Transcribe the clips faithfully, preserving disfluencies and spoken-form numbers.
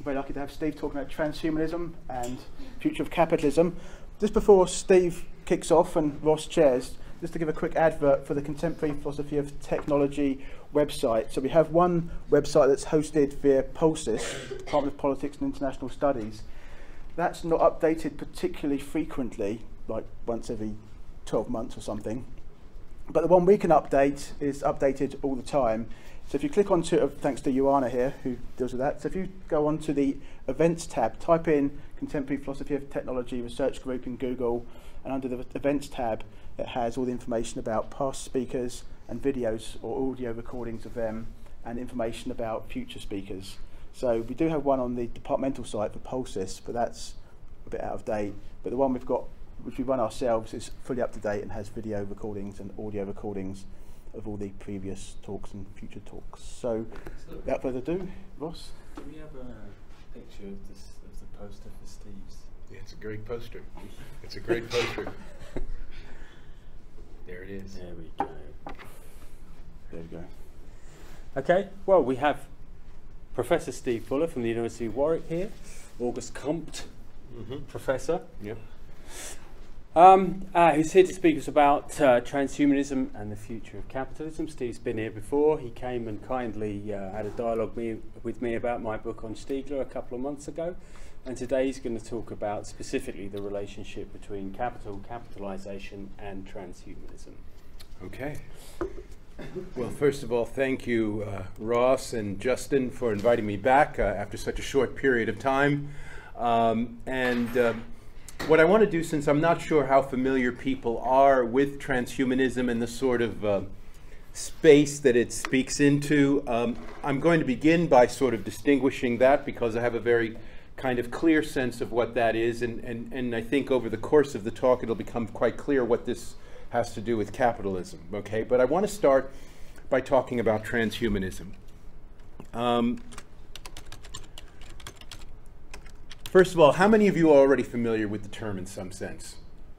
very lucky to have Steve talking about transhumanism and future of capitalism. Just before Steve kicks off and Ross chairs, just to give a quick advert for the Contemporary Philosophy of Technology website. So we have one website that's hosted via POLSIS, Department of Politics and International Studies. That's not updated particularly frequently, like once every twelve months or something. But the one we can update is updated all the time. So if you click onto it, thanks to Joanna here, who deals with that. So if you go onto the events tab, type in Contemporary Philosophy of Technology Research Group in Google, and under the events tab, it has all the information about past speakers and videos or audio recordings of them, and information about future speakers. So we do have one on the departmental site for POLSIS, but that's a bit out of date. But the one we've got, which we run ourselves, is fully up to date and has video recordings and audio recordings of all the previous talks and future talks. So, so without further ado, Ross? Do we have a picture of, this, of the poster for Steve's? Yeah, it's a great poster. It's a great poster. There it is. There we go. There we go. Okay, well, we have Professor Steve Fuller from the University of Warwick here, August Comte Mm-hmm. Professor. Yep. Um, uh, who's here to speak to us about uh, transhumanism and the future of capitalism. Steve's been here before. He came and kindly uh, had a dialogue me, with me about my book on Stiegler a couple of months ago. And today he's going to talk about specifically the relationship between capital, capitalization, and transhumanism. Okay. Well, first of all, thank you, uh, Ross and Justin, for inviting me back uh, after such a short period of time. Um, and uh, what I want to do, since I'm not sure how familiar people are with transhumanism and the sort of uh, space that it speaks into, um, I'm going to begin by sort of distinguishing that, because I have a very kind of clear sense of what that is, and, and, and I think over the course of the talk it'll become quite clear what this has to do with capitalism, okay? But I want to start by talking about transhumanism. Um, First of all, how many of you are already familiar with the term in some sense?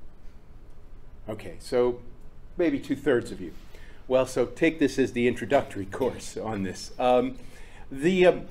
Okay, so maybe two-thirds of you. Well, so take this as the introductory course on this. Um, the, uh,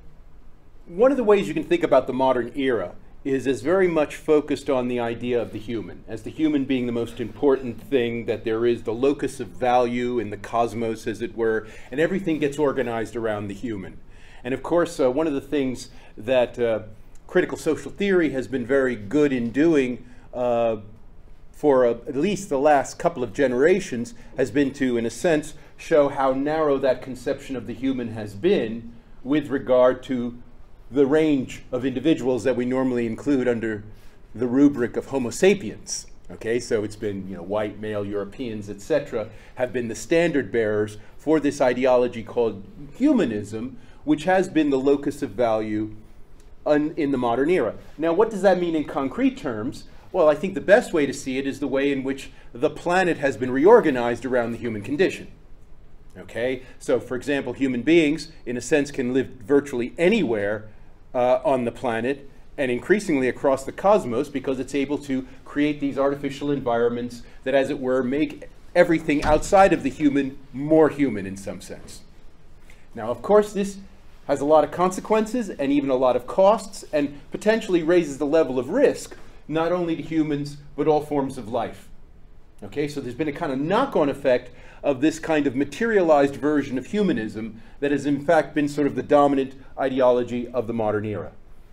one of the ways you can think about the modern era is as very much focused on the idea of the human, as the human being the most important thing, that there is the locus of value in the cosmos, as it were, and everything gets organized around the human. And of course, uh, one of the things that uh, critical social theory has been very good in doing uh, for uh, at least the last couple of generations has been to, in a sense, show how narrow that conception of the human has been with regard to the range of individuals that we normally include under the rubric of Homo sapiens. Okay, so it's been, you know, white, male, Europeans, et cetera, have been the standard bearers for this ideology called humanism, which has been the locus of value in the modern era. Now, what does that mean in concrete terms? Well, I think the best way to see it is the way in which the planet has been reorganized around the human condition. Okay, so for example, human beings, in a sense, can live virtually anywhere uh, on the planet, and increasingly across the cosmos, because it's able to create these artificial environments that, as it were, make everything outside of the human more human in some sense. Now, of course, this has a lot of consequences and even a lot of costs, and potentially raises the level of risk, not only to humans, but all forms of life. Okay, so there's been a kind of knock-on effect of this kind of materialized version of humanism that has in fact been sort of the dominant ideology of the modern era.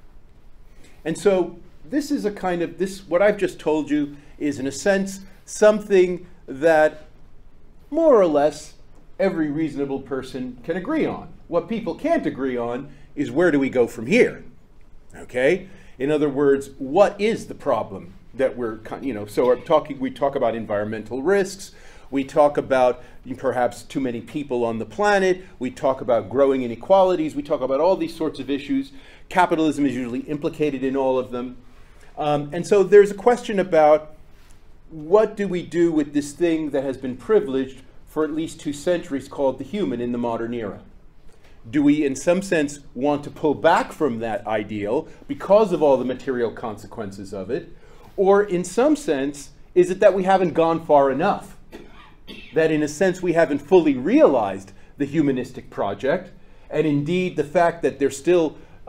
And so this is a kind of, this, what I've just told you is in a sense something that more or less every reasonable person can agree on. What people can't agree on is, where do we go from here? Okay? In other words, what is the problem that we're, you know, so we're talking, we talk about environmental risks, we talk about perhaps too many people on the planet, we talk about growing inequalities, we talk about all these sorts of issues. Capitalism is usually implicated in all of them. Um, and so there's a question about, what do we do with this thing that has been privileged for at least two centuries called the human in the modern era? Do we, in some sense, want to pull back from that ideal because of all the material consequences of it? Or, in some sense, is it that we haven't gone far enough? That, in a sense, we haven't fully realized the humanistic project, and indeed the fact that there's still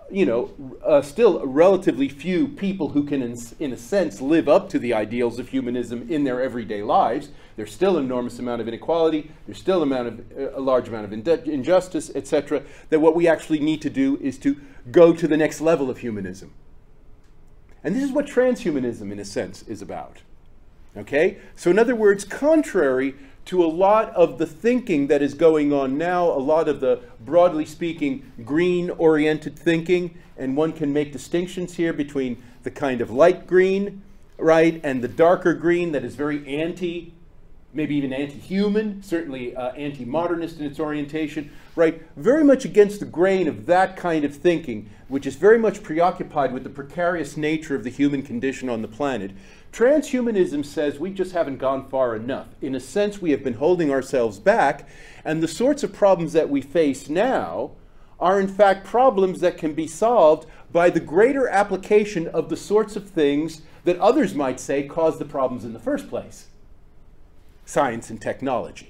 you know, uh, still relatively few people who can, in, in a sense, live up to the ideals of humanism in their everyday lives. There's still an enormous amount of inequality. There's still amount of, uh, a large amount of injustice, et cetera. That what we actually need to do is to go to the next level of humanism. And this is what transhumanism, in a sense, is about. Okay? So in other words, contrary to a lot of the thinking that is going on now, a lot of the, broadly speaking, green-oriented thinking, and one can make distinctions here between the kind of light green, right, and the darker green that is very anti, maybe even anti-human, certainly uh, anti-modernist in its orientation, right, very much against the grain of that kind of thinking, which is very much preoccupied with the precarious nature of the human condition on the planet. Transhumanism says we just haven't gone far enough. In a sense, we have been holding ourselves back, and the sorts of problems that we face now are in fact problems that can be solved by the greater application of the sorts of things that others might say caused the problems in the first place. Science and technology.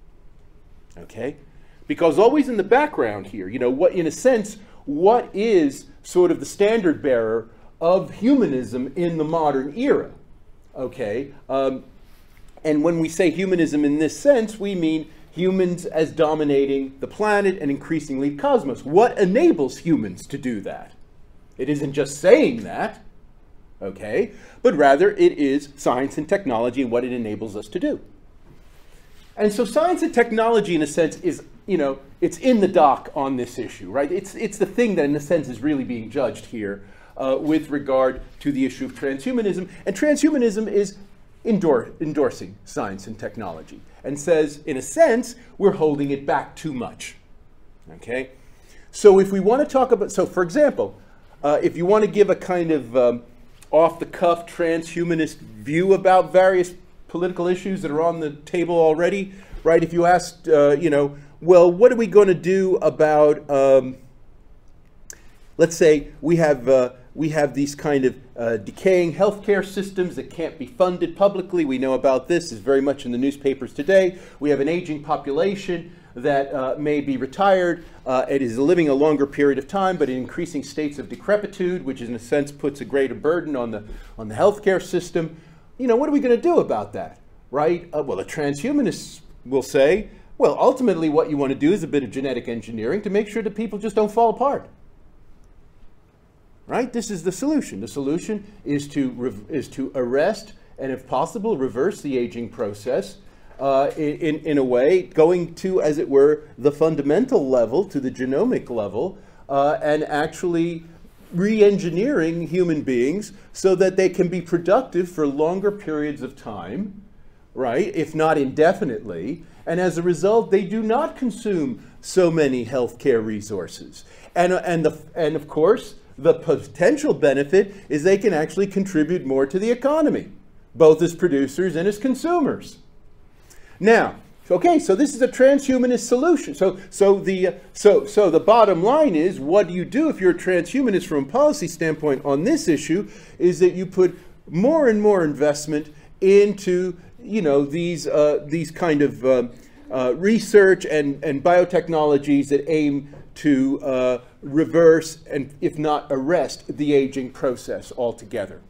Okay? Because always in the background here, you know, what, in a sense, what is sort of the standard bearer of humanism in the modern era? Okay, um, and when we say humanism in this sense, we mean humans as dominating the planet and increasingly the cosmos. What enables humans to do that? It isn't just saying that, okay, but rather it is science and technology and what it enables us to do. And so science and technology, in a sense, is, you know, it's in the dock on this issue, right? It's, it's the thing that, in a sense, is really being judged here. Uh, with regard to the issue of transhumanism. And transhumanism is endor endorsing science and technology and says, in a sense, we're holding it back too much. Okay? So if we want to talk about, so for example, uh, if you want to give a kind of um, off-the-cuff transhumanist view about various political issues that are on the table already, right? If you asked, uh, you know, well, what are we going to do about, um, let's say we have uh, we have these kind of uh, decaying healthcare systems that can't be funded publicly. We know about this, is very much in the newspapers today. We have an aging population that uh, may be retired. Uh, it is living a longer period of time, but in increasing states of decrepitude, which in a sense puts a greater burden on the, on the healthcare system. You know, what are we going to do about that, right? Uh, well, the transhumanists will say, well, ultimately what you want to do is a bit of genetic engineering to make sure that people just don't fall apart. Right? This is the solution. The solution is to, is to arrest and, if possible, reverse the aging process uh, in, in a way, going to, as it were, the fundamental level, to the genomic level, uh, and actually re-engineering human beings so that they can be productive for longer periods of time, right, if not indefinitely, and as a result, they do not consume so many healthcare resources. And, and, the, and of course, the potential benefit is they can actually contribute more to the economy, both as producers and as consumers. Now, okay, so this is a transhumanist solution. So, so, the, so, so the bottom line is, what do you do if you're a transhumanist from a policy standpoint on this issue, is that you put more and more investment into, you know, these, uh, these kind of uh, uh, research and, and biotechnologies that aim to uh, reverse and, if not arrest, the aging process altogether.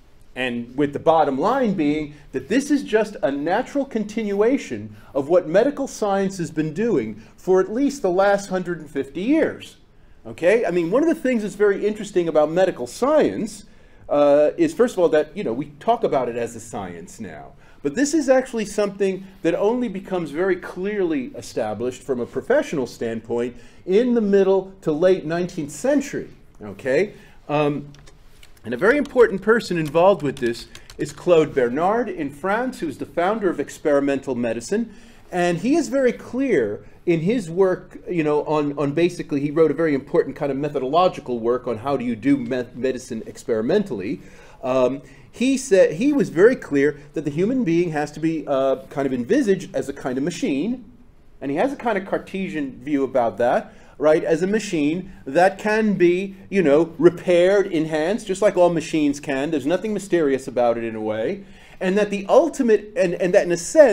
And with the bottom line being that this is just a natural continuation of what medical science has been doing for at least the last one hundred fifty years. Okay? I mean, one of the things that's very interesting about medical science uh, is, first of all, that, you know, we talk about it as a science now. But this is actually something that only becomes very clearly established from a professional standpoint in the middle to late nineteenth century, okay? Um, and a very important person involved with this is Claude Bernard in France, who's the founder of experimental medicine. And he is very clear in his work, you know, on, on basically, he wrote a very important kind of methodological work on how do you do me medicine experimentally. Um, He said he was very clear that the human being has to be uh, kind of envisaged as a kind of machine, and he has a kind of Cartesian view about that, right? As a machine that can be, you know, repaired, enhanced, just like all machines can. There's nothing mysterious about it in a way, and that the ultimate, and and that in a sense,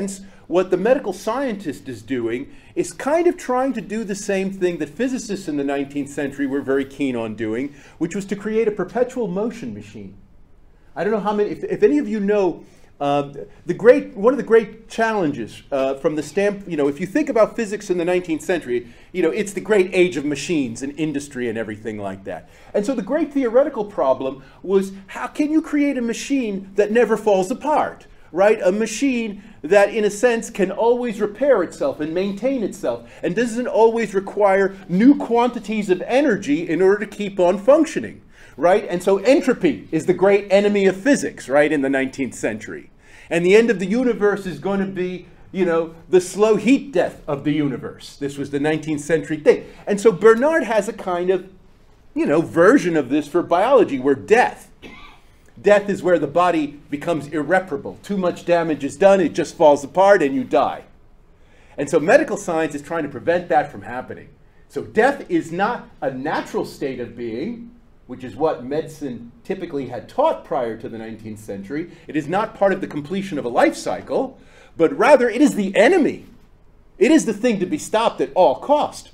what the medical scientist is doing is kind of trying to do the same thing that physicists in the nineteenth century were very keen on doing, which was to create a perpetual motion machine. I don't know how many, if, if any of you know, uh, the great, one of the great challenges uh, from the stamp, you know, if you think about physics in the nineteenth century, you know, it's the great age of machines and industry and everything like that. And so the great theoretical problem was, how can you create a machine that never falls apart, right? A machine that, in a sense, can always repair itself and maintain itself and doesn't always require new quantities of energy in order to keep on functioning. Right? And so entropy is the great enemy of physics, right, in the nineteenth century. And the end of the universe is going to be, you know, the slow heat death of the universe. This was the nineteenth century thing. And so Bernard has a kind of, you know, version of this for biology, where death, death is where the body becomes irreparable. Too much damage is done, it just falls apart and you die. And so medical science is trying to prevent that from happening. So death is not a natural state of being, which is what medicine typically had taught prior to the nineteenth century. It is not part of the completion of a life cycle, but rather it is the enemy. It is the thing to be stopped at all cost.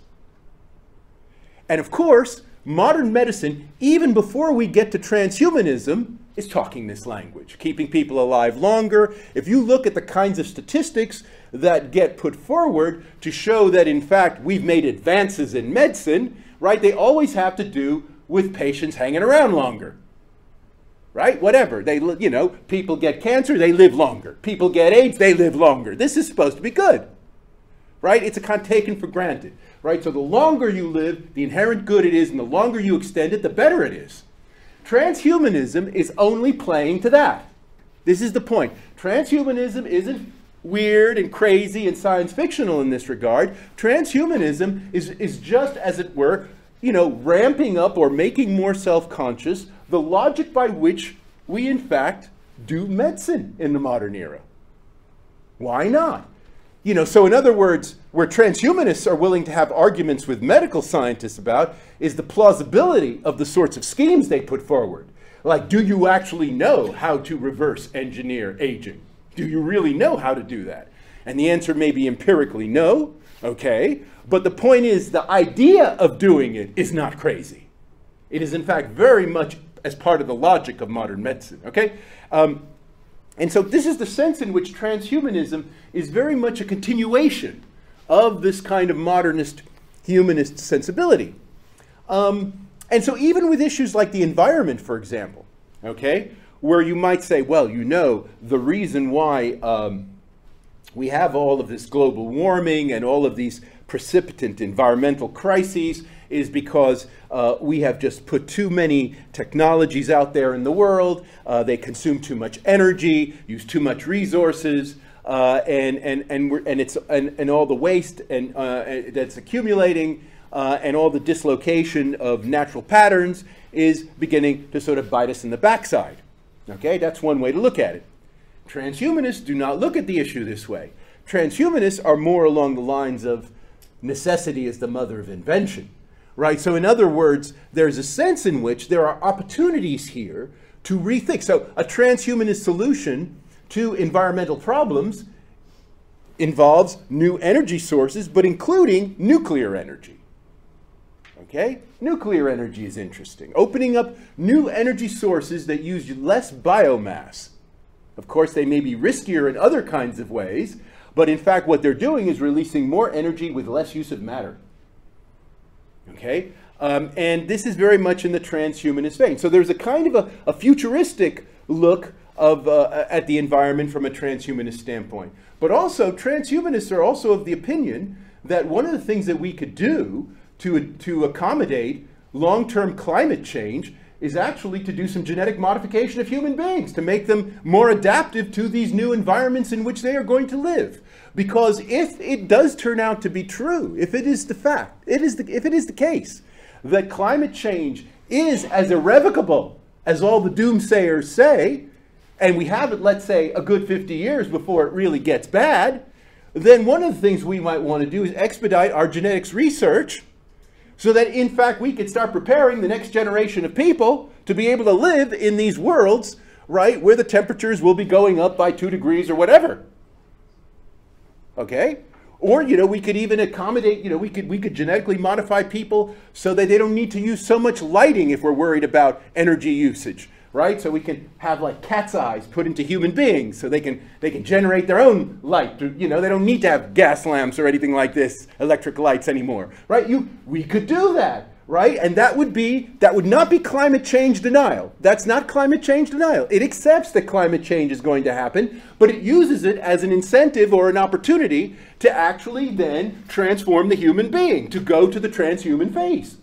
And of course, modern medicine, even before we get to transhumanism, is talking this language, keeping people alive longer. If you look at the kinds of statistics that get put forward to show that, in fact, we've made advances in medicine, right, they always have to do with patients hanging around longer, right? Whatever. They, you know, people get cancer, they live longer. People get AIDS, they live longer. This is supposed to be good, right? It's a kind of taken for granted, right? So the longer you live, the inherent good it is, and the longer you extend it, the better it is. Transhumanism is only playing to that. This is the point. Transhumanism isn't weird and crazy and science fictional in this regard. Transhumanism is, is just, as it were, you know, ramping up or making more self-conscious the logic by which we, in fact, do medicine in the modern era. Why not? You know, so in other words, where transhumanists are willing to have arguments with medical scientists about is the plausibility of the sorts of schemes they put forward. Like, do you actually know how to reverse engineer aging? Do you really know how to do that? And the answer may be empirically no, okay? But the point is, the idea of doing it is not crazy. It is, in fact, very much as part of the logic of modern medicine, okay? Um, and so this is the sense in which transhumanism is very much a continuation of this kind of modernist humanist sensibility. Um, and so even with issues like the environment, for example, okay, where you might say, well, you know, the reason why um, we have all of this global warming and all of these precipitant environmental crises is because uh, we have just put too many technologies out there in the world. Uh, they consume too much energy, use too much resources, uh, and and and we're, and it's and, and all the waste and uh, that's accumulating, uh, and all the dislocation of natural patterns is beginning to sort of bite us in the backside. Okay, that's one way to look at it. Transhumanists do not look at the issue this way. Transhumanists are more along the lines of necessity is the mother of invention, right? So in other words, there's a sense in which there are opportunities here to rethink. So a transhumanist solution to environmental problems involves new energy sources, but including nuclear energy. Okay? Nuclear energy is interesting. Opening up new energy sources that use less biomass. Of course, they may be riskier in other kinds of ways, but in fact, what they're doing is releasing more energy with less use of matter. Okay? Um, and this is very much in the transhumanist vein. So there's a kind of a, a futuristic look of, uh, at the environment from a transhumanist standpoint. But also, transhumanists are also of the opinion that one of the things that we could do to, to accommodate long-term climate change is actually to do some genetic modification of human beings, to make them more adaptive to these new environments in which they are going to live. Because if it does turn out to be true, if it is the fact, it is the, if it is the case, that climate change is as irrevocable as all the doomsayers say, and we have it, let's say, a good fifty years before it really gets bad, then one of the things we might want to do is expedite our genetics research so that, in fact, we could start preparing the next generation of people to be able to live in these worlds, right, where the temperatures will be going up by two degrees or whatever. okay? Or, you know, we could even accommodate, you know, we could, we could genetically modify people so that they don't need to use so much lighting if we're worried about energy usage, right? So we can have like cat's eyes put into human beings so they can, they can generate their own light. You know, they don't need to have gas lamps or anything like this, electric lights anymore, right? You, we could do that. Right? And that would be, that would not be climate change denial. That's not climate change denial. It accepts that climate change is going to happen, but it uses it as an incentive or an opportunity to actually then transform the human being, to go to the transhuman phase.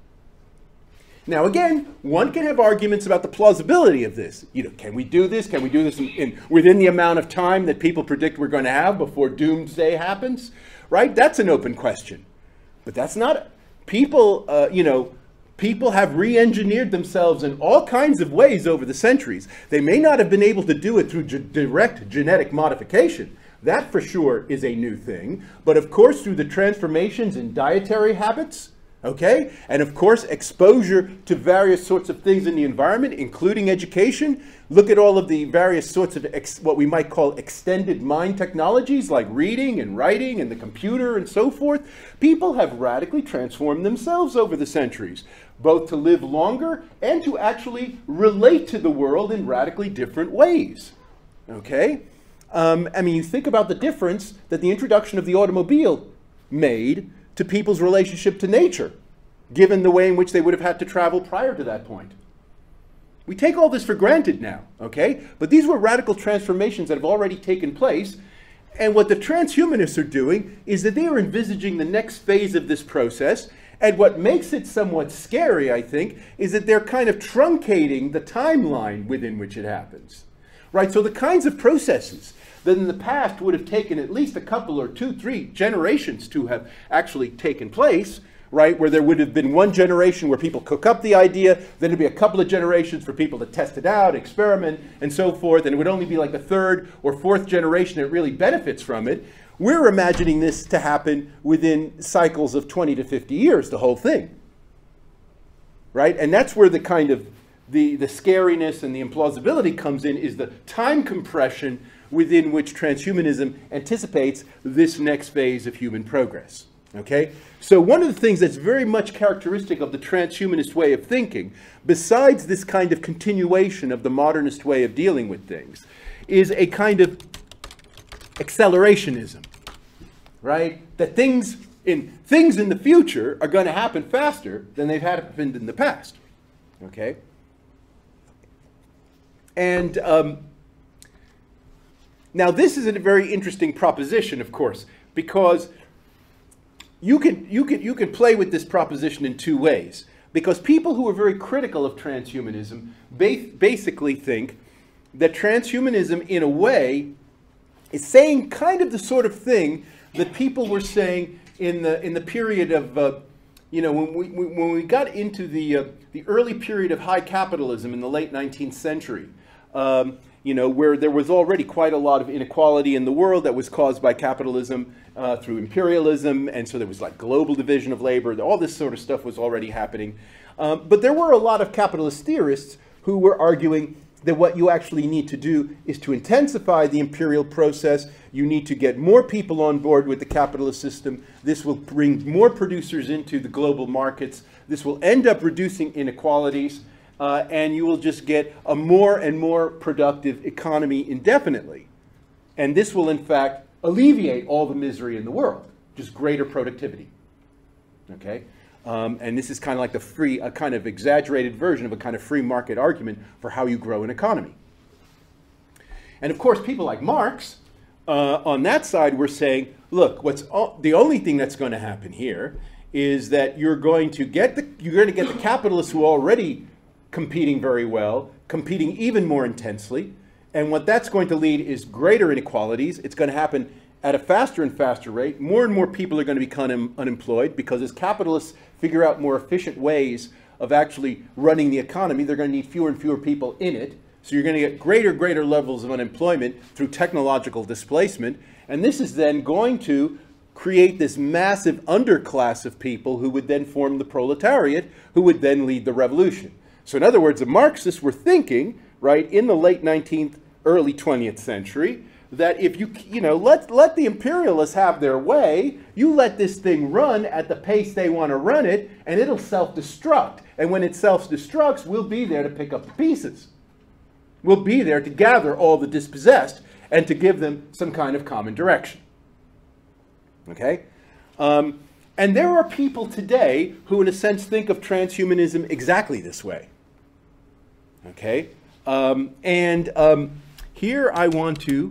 Now again, one can have arguments about the plausibility of this. You know, can we do this? Can we do this in, in, within the amount of time that people predict we're going to have before doomsday happens? Right? That's an open question. But that's not... People, uh, you know, people have re-engineered themselves in all kinds of ways over the centuries. They may not have been able to do it through ge- direct genetic modification. That for sure is a new thing. But of course, through the transformations in dietary habits, okay? And of course, exposure to various sorts of things in the environment, including education. Look at all of the various sorts of ex what we might call extended mind technologies like reading and writing and the computer and so forth. People have radically transformed themselves over the centuries, both to live longer and to actually relate to the world in radically different ways, okay? Um, I mean, you think about the difference that the introduction of the automobile made to people's relationship to nature, given the way in which they would have had to travel prior to that point. We take all this for granted now, okay? But these were radical transformations that have already taken place, and what the transhumanists are doing is that they are envisaging the next phase of this process, and what makes it somewhat scary, I think, is that they're kind of truncating the timeline within which it happens, right? So the kinds of processes that in the past would have taken at least a couple or two, three generations to have actually taken place, right, where there would have been one generation where people cook up the idea, then it'd be a couple of generations for people to test it out, experiment, and so forth, and it would only be like the third or fourth generation that really benefits from it. We're imagining this to happen within cycles of twenty to fifty years, the whole thing, right? And that's where the kind of the, the scariness and the implausibility comes in, is the time compression within which transhumanism anticipates this next phase of human progress. Okay? So one of the things that's very much characteristic of the transhumanist way of thinking, besides this kind of continuation of the modernist way of dealing with things, is a kind of accelerationism, right? That things in, things in the future are going to happen faster than they've happened in the past. Okay? And um, now this is a very interesting proposition, of course, because You can, you, can, you can play with this proposition in two ways. Because people who are very critical of transhumanism ba basically think that transhumanism, in a way, is saying kind of the sort of thing that people were saying in the, in the period of, uh, you know, when we, when we got into the, uh, the early period of high capitalism in the late nineteenth century. Um, you know, where there was already quite a lot of inequality in the world that was caused by capitalism uh, through imperialism, and so there was like global division of labor, all this sort of stuff was already happening. Um, but there were a lot of capitalist theorists who were arguing that what you actually need to do is to intensify the imperial process. You need to get more people on board with the capitalist system. This will bring more producers into the global markets. This will end up reducing inequalities. Uh, and you will just get a more and more productive economy indefinitely. And this will, in fact, alleviate all the misery in the world, just greater productivity. Okay? Um, and this is kind of like the free, a kind of exaggerated version of a kind of free market argument for how you grow an economy. And of course, people like Marx, uh, on that side, were saying, look, what's all, the only thing that's going to happen here is that you're going to get the, you're going to get the capitalists who already competing very well, competing even more intensely, and what that's going to lead is greater inequalities. It's going to happen at a faster and faster rate. More and more people are going to become un unemployed because as capitalists figure out more efficient ways of actually running the economy, they're going to need fewer and fewer people in it. So you're going to get greater, greater levels of unemployment through technological displacement, and this is then going to create this massive underclass of people who would then form the proletariat, who would then lead the revolution. So in other words, the Marxists were thinking, right, in the late nineteenth, early twentieth century, that if you, you know, let, let the imperialists have their way, you let this thing run at the pace they want to run it, and it'll self-destruct. And when it self-destructs, we'll be there to pick up the pieces. We'll be there to gather all the dispossessed and to give them some kind of common direction. Okay? Um, and there are people today who, in a sense, think of transhumanism exactly this way. Okay? Um, and um, here I want to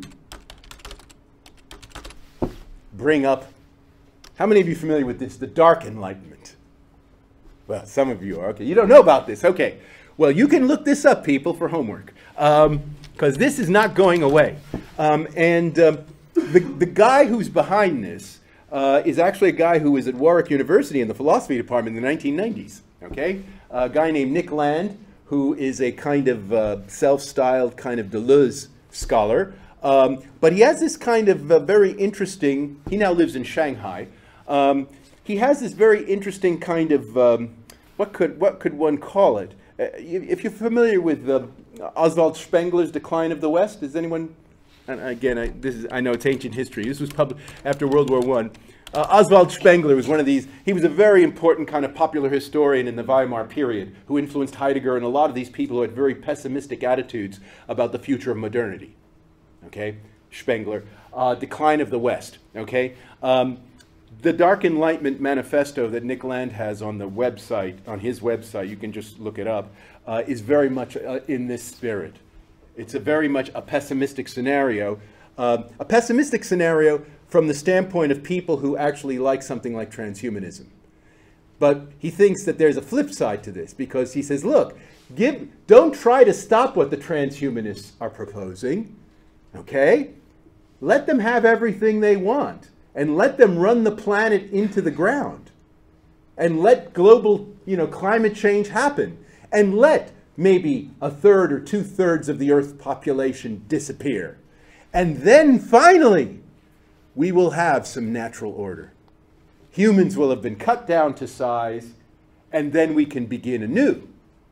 bring up, how many of you are familiar with this? The Dark Enlightenment. Well, some of you are. Okay, you don't know about this. Okay. Well, you can look this up, people, for homework, because um, this is not going away. Um, and um, the, the guy who's behind this uh, is actually a guy who was at Warwick University in the philosophy department in the nineteen nineties. Okay? A guy named Nick Land, who is a kind of uh, self-styled kind of Deleuze scholar. Um, but he has this kind of uh, very interesting, he now lives in Shanghai. Um, he has this very interesting kind of, um, what could, what could one call it? Uh, if you're familiar with uh, Oswald Spengler's Decline of the West, is anyone, and again, I, this is, I know it's ancient history. This was published after World War One. Uh, Oswald Spengler was one of these, he was a very important kind of popular historian in the Weimar period who influenced Heidegger and a lot of these people who had very pessimistic attitudes about the future of modernity. Okay, Spengler, uh, Decline of the West. Okay, um, the Dark Enlightenment manifesto that Nick Land has on the website, on his website, you can just look it up, uh, is very much uh, in this spirit. It's a very much a pessimistic scenario, uh, a pessimistic scenario from the standpoint of people who actually like something like transhumanism. But he thinks that there's a flip side to this, because he says, look, give, don't try to stop what the transhumanists are proposing. Okay? Let them have everything they want, and let them run the planet into the ground, and let global, you know, climate change happen, and let maybe a third or two-thirds of the Earth's population disappear. And then finally, we will have some natural order. Humans will have been cut down to size, and then we can begin anew.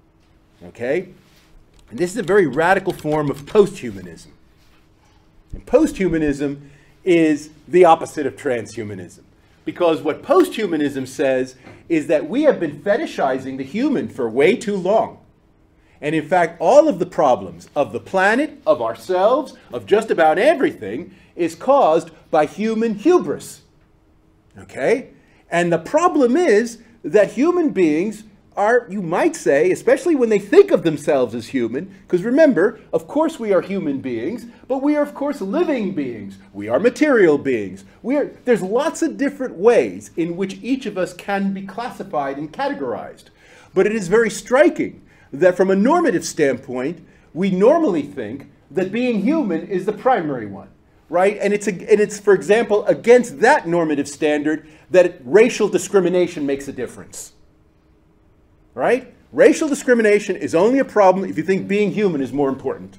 Okay? And this is a very radical form of post-humanism. And post-humanism is the opposite of transhumanism. Because what post-humanism says is that we have been fetishizing the human for way too long. And in fact, all of the problems of the planet, of ourselves, of just about everything, is caused by human hubris. Okay? And the problem is that human beings are, you might say, especially when they think of themselves as human, because remember, of course we are human beings, but we are, of course, living beings. We are material beings. We are, there's lots of different ways in which each of us can be classified and categorized. But it is very striking that from a normative standpoint, we normally think that being human is the primary one, right? And it's, a, and it's, for example, against that normative standard that it, racial discrimination makes a difference. Right? Racial discrimination is only a problem if you think being human is more important.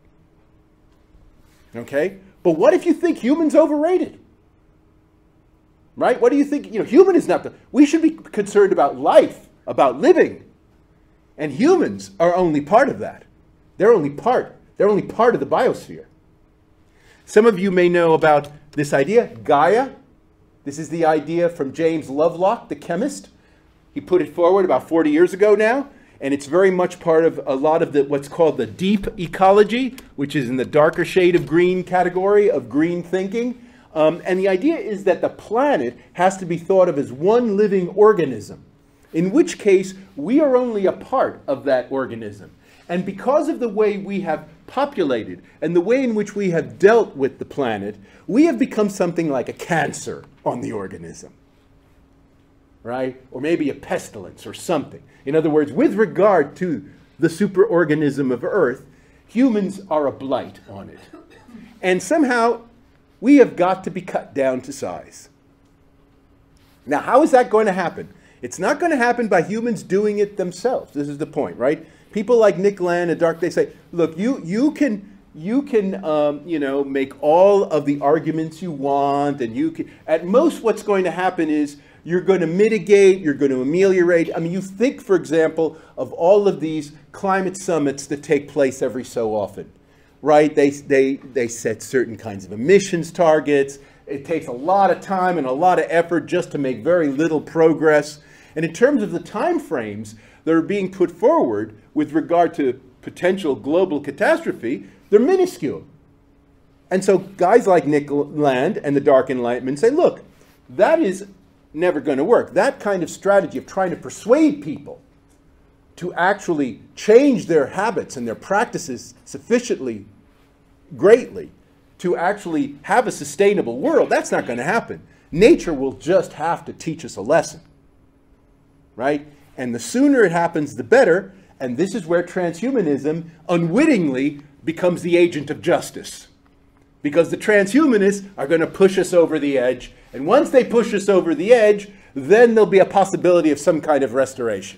Okay? But what if you think human's overrated? Right? What do you think? You know, human is not the... We should be concerned about life, about living. And humans are only part of that. They're only part. They're only part of the biosphere. Some of you may know about this idea, Gaia. This is the idea from James Lovelock, the chemist. He put it forward about forty years ago now, and it's very much part of a lot of the what's called the deep ecology, which is in the darker shade of green category of green thinking. Um, and the idea is that the planet has to be thought of as one living organism, in which case we are only a part of that organism. And because of the way we have populated and the way in which we have dealt with the planet, we have become something like a cancer on the organism. Right? Or maybe a pestilence or something. In other words, with regard to the superorganism of Earth, humans are a blight on it. And somehow, we have got to be cut down to size. Now, how is that going to happen? It's not going to happen by humans doing it themselves. This is the point, right? People like Nick Land and Dark, they say, look, you, you can... You can, um, you know, make all of the arguments you want, and you can, at most what's going to happen is you're going to mitigate, you're going to ameliorate. I mean, you think, for example, of all of these climate summits that take place every so often, right? They, they, they set certain kinds of emissions targets. It takes a lot of time and a lot of effort just to make very little progress. And in terms of the time frames that are being put forward with regard to potential global catastrophe, they're minuscule. And so guys like Nick Land and the Dark Enlightenment say, look, that is never going to work. That kind of strategy of trying to persuade people to actually change their habits and their practices sufficiently greatly to actually have a sustainable world, that's not going to happen. Nature will just have to teach us a lesson, right? And the sooner it happens, the better. And this is where transhumanism unwittingly becomes the agent of justice. Because the transhumanists are going to push us over the edge. And once they push us over the edge, then there'll be a possibility of some kind of restoration.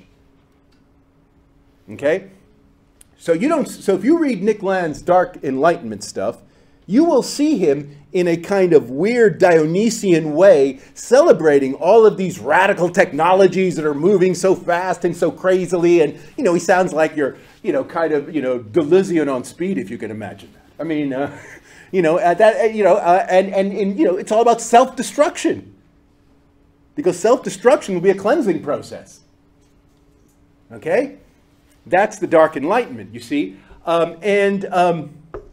Okay? So you don't, so if you read Nick Land's Dark Enlightenment stuff, you will see him in a kind of weird Dionysian way celebrating all of these radical technologies that are moving so fast and so crazily. And, you know, he sounds like you're, you know, kind of, you know, Deleuzian on speed, if you can imagine that. I mean, uh, you know, uh, that, you know, uh, and, and, and, you know, it's all about self-destruction. Because self-destruction will be a cleansing process. Okay? That's the Dark Enlightenment, you see. Um, and... Um,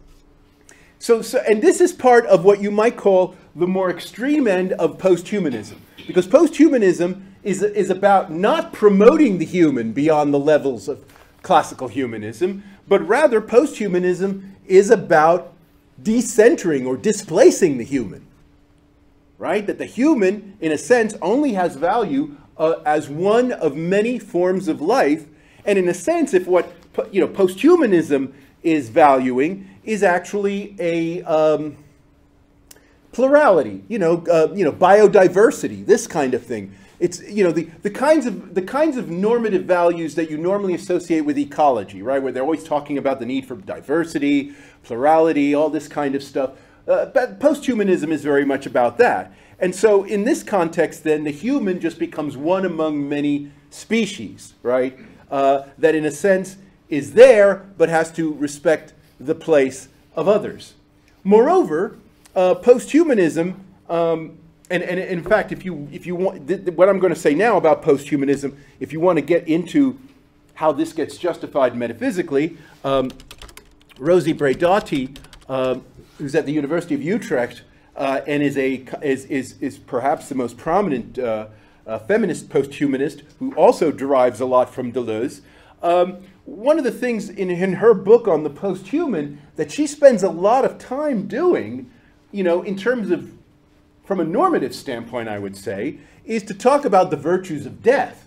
So, so, and this is part of what you might call the more extreme end of posthumanism. Because posthumanism is, is about not promoting the human beyond the levels of classical humanism, but rather posthumanism is about decentering or displacing the human. Right? That the human, in a sense, only has value uh, as one of many forms of life. And in a sense, if what you know, posthumanism is valuing is actually a um, plurality, you know, uh, you know, biodiversity, this kind of thing. It's, you know, the, the kinds of the kinds of normative values that you normally associate with ecology, right? Where they're always talking about the need for diversity, plurality, all this kind of stuff. Uh, but posthumanism is very much about that. And so in this context, then, the human just becomes one among many species, right? Uh, that in a sense is there, but has to respect the place of others. Moreover, uh, posthumanism, um, and, and in fact, if you, if you want, th th what I'm going to say now about posthumanism, if you want to get into how this gets justified metaphysically, um, Rosie Braidotti, uh, who's at the University of Utrecht, uh, and is, a, is, is, is perhaps the most prominent uh, uh, feminist posthumanist, who also derives a lot from Deleuze. Um, One of the things in, in her book on the posthuman that she spends a lot of time doing, you know, in terms of, from a normative standpoint, I would say, is to talk about the virtues of death.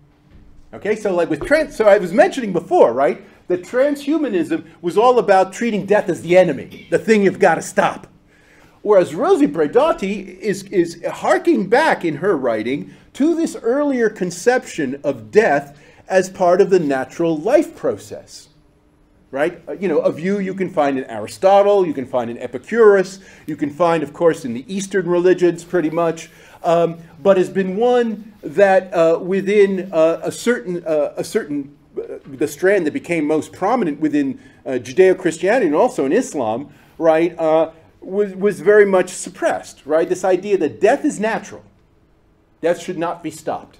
Okay, so like with trans, so I was mentioning before, right, that transhumanism was all about treating death as the enemy, the thing you've got to stop. Whereas Rosie Braidotti is, is harking back in her writing to this earlier conception of death as part of the natural life process, right? Uh, you know, a view you can find in Aristotle, you can find in Epicurus, you can find, of course, in the Eastern religions pretty much, um, but has been one that uh, within uh, a certain, uh, a certain uh, the strand that became most prominent within uh, Judeo-Christianity and also in Islam, right, uh, was, was very much suppressed, right? This idea that death is natural, death should not be stopped.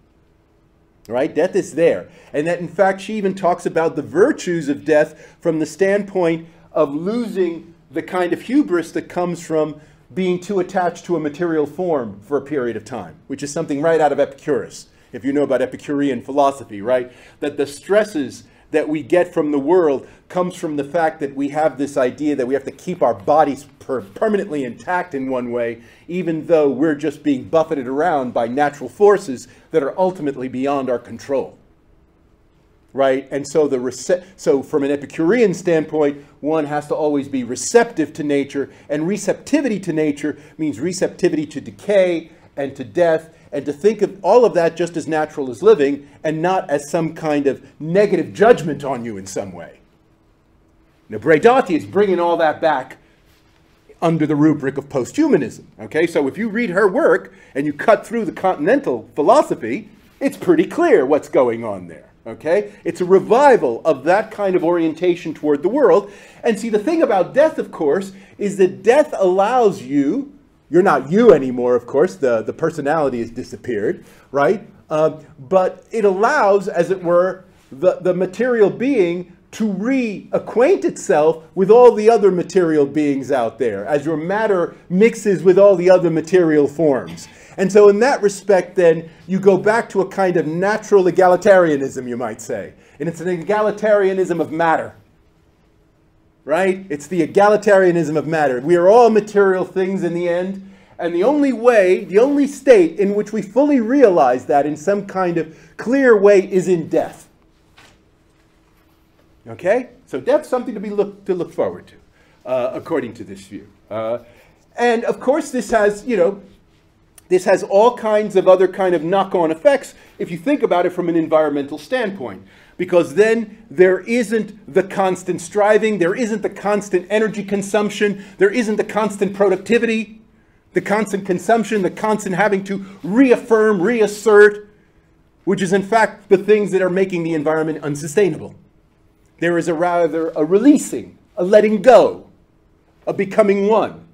Right? Death is there. And that, in fact, she even talks about the virtues of death from the standpoint of losing the kind of hubris that comes from being too attached to a material form for a period of time, which is something right out of Epicurus, if you know about Epicurean philosophy, right? That the stresses that we get from the world comes from the fact that we have this idea that we have to keep our bodies per permanently intact in one way, even though we're just being buffeted around by natural forces that are ultimately beyond our control. Right? And so, the rece so from an Epicurean standpoint, one has to always be receptive to nature, and receptivity to nature means receptivity to decay and to death, and to think of all of that just as natural as living, and not as some kind of negative judgment on you in some way. Now, Braidotti is bringing all that back under the rubric of posthumanism. Okay, so if you read her work and you cut through the continental philosophy, It's pretty clear what's going on there. Okay? It's a revival of that kind of orientation toward the world. And see, the thing about death, of course, is that death allows you, you're not you anymore, of course, the, the personality has disappeared, right? Uh, but it allows, as it were, the, the material being to reacquaint itself with all the other material beings out there, as your matter mixes with all the other material forms. And so in that respect, then, you go back to a kind of natural egalitarianism, you might say. And it's an egalitarianism of matter. Right? It's the egalitarianism of matter. We are all material things in the end. And the only way, the only state in which we fully realize that in some kind of clear way is in death. Okay? So death's something to be look, to look forward to, uh, according to this view. Uh, and of course, this has, you know, this has all kinds of other kind of knock-on effects if you think about it from an environmental standpoint. Because then there isn't the constant striving, there isn't the constant energy consumption, there isn't the constant productivity, the constant consumption, the constant having to reaffirm, reassert, which is in fact the things that are making the environment unsustainable. There is a rather a releasing, a letting go, a becoming one.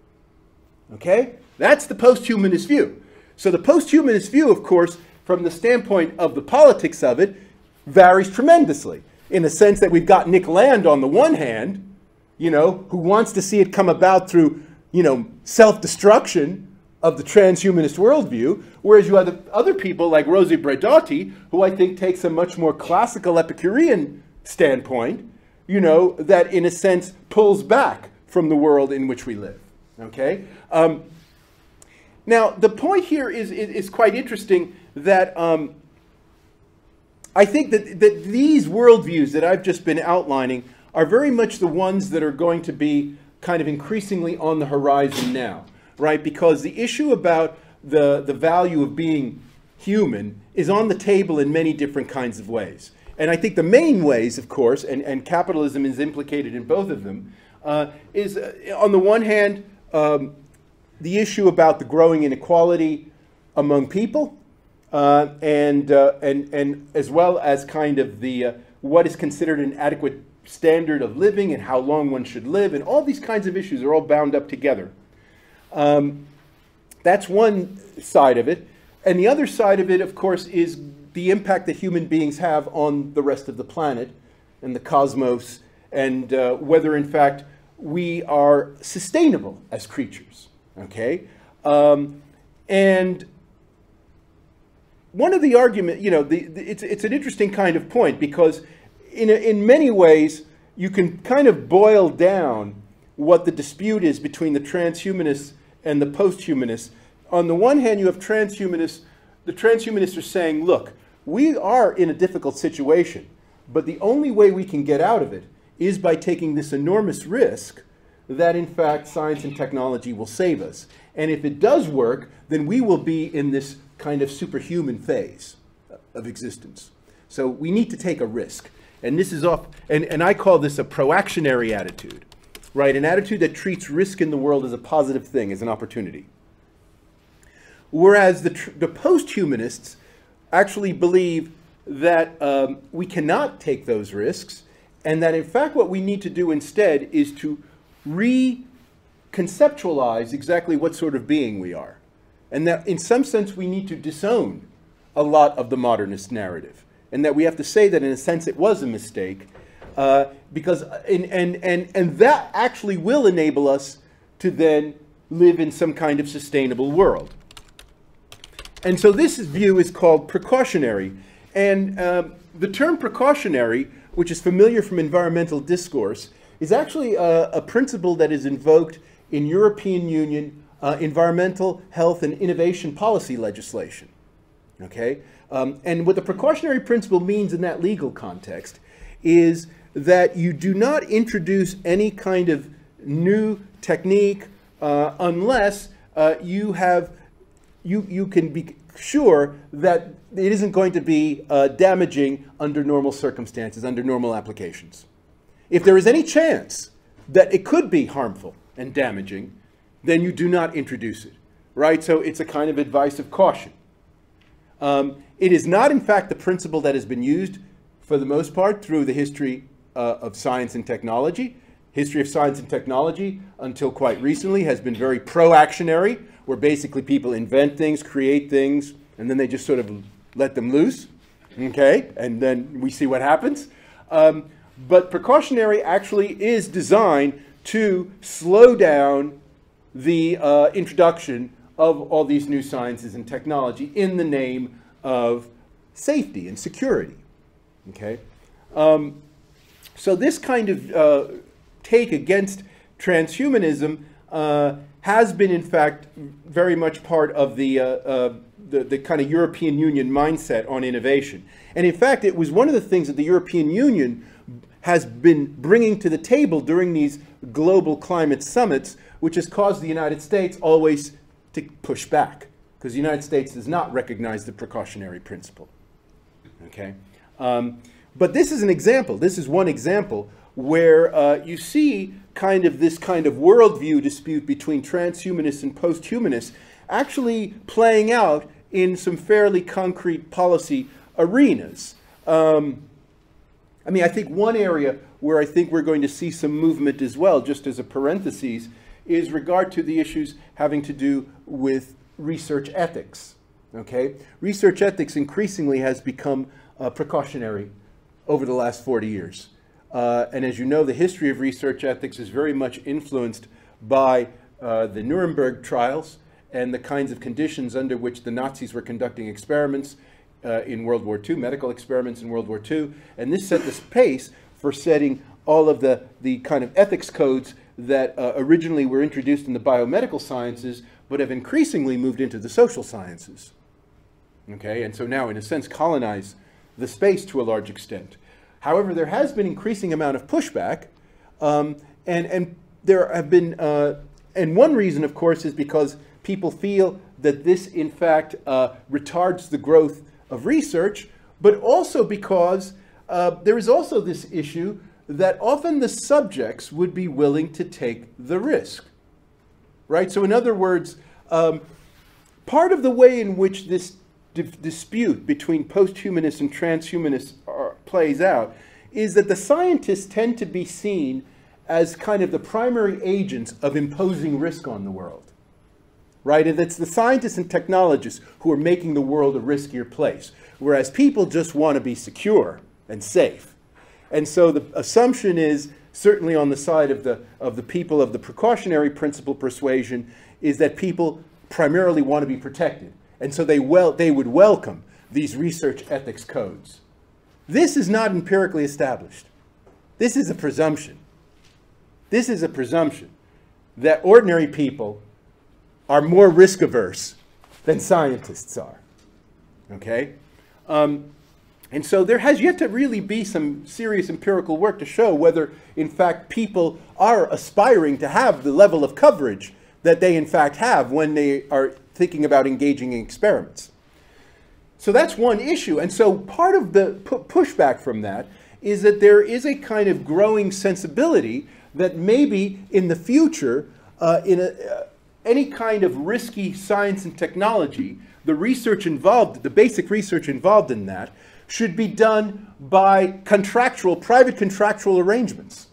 Okay? That's the post-humanist view. So the post-humanist view, of course, from the standpoint of the politics of it, varies tremendously. In the sense that we've got Nick Land on the one hand, you know, who wants to see it come about through, you know, self-destruction of the transhumanist worldview, whereas you have other people like Rosi Braidotti, who I think takes a much more classical Epicurean standpoint, you know, that in a sense pulls back from the world in which we live. Okay? Um, now, the point here is, is, is quite interesting that um, I think that, that these worldviews that I've just been outlining are very much the ones that are going to be kind of increasingly on the horizon now, right? Because the issue about the, the value of being human is on the table in many different kinds of ways. And I think the main ways, of course, and, and capitalism is implicated in both of them, uh, is uh, on the one hand, um, the issue about the growing inequality among people, uh, and, uh, and, and as well as kind of the, uh, what is considered an adequate standard of living and how long one should live, and all these kinds of issues are all bound up together. Um, that's one side of it. And the other side of it, of course, is the impact that human beings have on the rest of the planet and the cosmos, and uh, whether, in fact, we are sustainable as creatures. Okay? Um, and one of the arguments, you know, the, the, it's, it's an interesting kind of point, because in, a, in many ways, you can kind of boil down what the dispute is between the transhumanists and the posthumanists. On the one hand, you have transhumanists. The transhumanists are saying, look, we are in a difficult situation, but the only way we can get out of it is by taking this enormous risk that, in fact, science and technology will save us. And if it does work, then we will be in this kind of superhuman phase of existence. So we need to take a risk. And this is off, and, and I call this a proactionary attitude, right? An attitude that treats risk in the world as a positive thing, as an opportunity. Whereas the, tr the post-humanists actually believe that um, we cannot take those risks, and that in fact what we need to do instead is to reconceptualize exactly what sort of being we are. And that in some sense we need to disown a lot of the modernist narrative. And that we have to say that in a sense it was a mistake, uh, because and, and, and, and that actually will enable us to then live in some kind of sustainable world. And so this view is called precautionary. And um, the term precautionary, which is familiar from environmental discourse, is actually a, a principle that is invoked in European Union uh, environmental, health, and innovation policy legislation. Okay? Um, and what the precautionary principle means in that legal context is that you do not introduce any kind of new technique uh, unless uh, you have you you can be sure that it isn't going to be uh, damaging under normal circumstances, under normal applications. If there is any chance that it could be harmful and damaging, then you do not introduce it, right? So it's a kind of advice of caution. Um, It is not, in fact, the principle that has been used for the most part through the history uh, of science and technology. History of science and technology, until quite recently, has been very pro-actionary, where basically people invent things, create things, and then they just sort of let them loose, okay? And then we see what happens. Um, but precautionary actually is designed to slow down the uh, introduction of all these new sciences and technology in the name of safety and security, okay? Um, so this kind of uh, take against transhumanism uh, has been, in fact, very much part of the, uh, uh, the, the kind of European Union mindset on innovation. And in fact, it was one of the things that the European Union has been bringing to the table during these global climate summits, which has caused the United States always to push back, because the United States does not recognize the precautionary principle. Okay? Um, but this is an example. This is one example where uh, you see kind of this kind of worldview dispute between transhumanists and posthumanists actually playing out in some fairly concrete policy arenas. Um, I mean, I think one area where I think we're going to see some movement as well, just as a parenthesis, is regard to the issues having to do with research ethics. Okay? Research ethics increasingly has become uh, precautionary over the last forty years. Uh, and as you know, the history of research ethics is very much influenced by uh, the Nuremberg trials and the kinds of conditions under which the Nazis were conducting experiments uh, in World War Two, medical experiments in World War Two. And this set the pace for setting all of the, the kind of ethics codes that uh, originally were introduced in the biomedical sciences, but have increasingly moved into the social sciences. Okay, and so now, in a sense, colonize the space to a large extent. However, there has been increasing amount of pushback, um, and, and there have been, uh, and one reason, of course, is because people feel that this, in fact, uh, retards the growth of research, but also because uh, there is also this issue that often the subjects would be willing to take the risk, right? So in other words, um, part of the way in which this dispute between posthumanists and transhumanists are, plays out is that the scientists tend to be seen as kind of the primary agents of imposing risk on the world, right? And it's the scientists and technologists who are making the world a riskier place, whereas people just want to be secure and safe. And so the assumption is, certainly on the side of the, of the people of the precautionary principle persuasion, is that people primarily want to be protected. And so they, well, they would welcome these research ethics codes. This is not empirically established. This is a presumption. This is a presumption that ordinary people are more risk averse than scientists are. Okay? Um, and so there has yet to really be some serious empirical work to show whether, in fact, people are aspiring to have the level of coverage that they, in fact, have when they are thinking about engaging in experiments. So that's one issue. And so part of the pu pushback from that is that there is a kind of growing sensibility that maybe in the future, uh, in a, uh, any kind of risky science and technology, the research involved, the basic research involved in that, should be done by contractual, private contractual arrangements.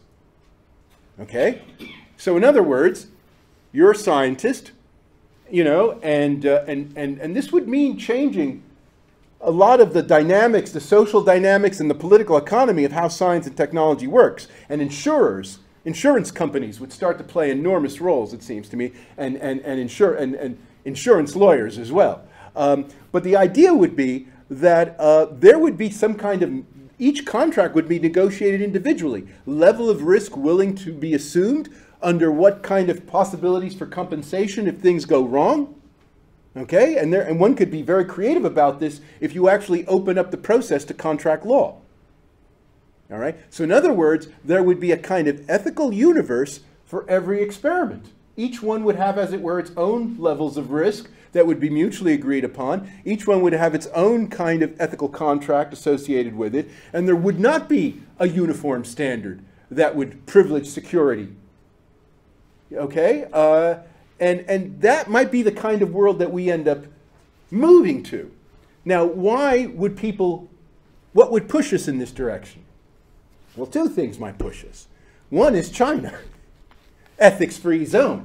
Okay? So in other words, you're a scientist, you know, and, uh, and, and, and this would mean changing a lot of the dynamics, the social dynamics and the political economy of how science and technology works. And insurers, insurance companies would start to play enormous roles, it seems to me, and, and, and, insure, and, and insurance lawyers as well. Um, but the idea would be that uh, there would be some kind of, each contract would be negotiated individually. Level of risk willing to be assumed, under what kind of possibilities for compensation if things go wrong. Okay, and, there, and one could be very creative about this if you actually open up the process to contract law. All right, so in other words, there would be a kind of ethical universe for every experiment. Each one would have, as it were, its own levels of risk that would be mutually agreed upon. Each one would have its own kind of ethical contract associated with it, and there would not be a uniform standard that would privilege security. Okay, uh, and, and that might be the kind of world that we end up moving to. Now, why would people, what would push us in this direction? Well, two things might push us. One is China, ethics-free zone,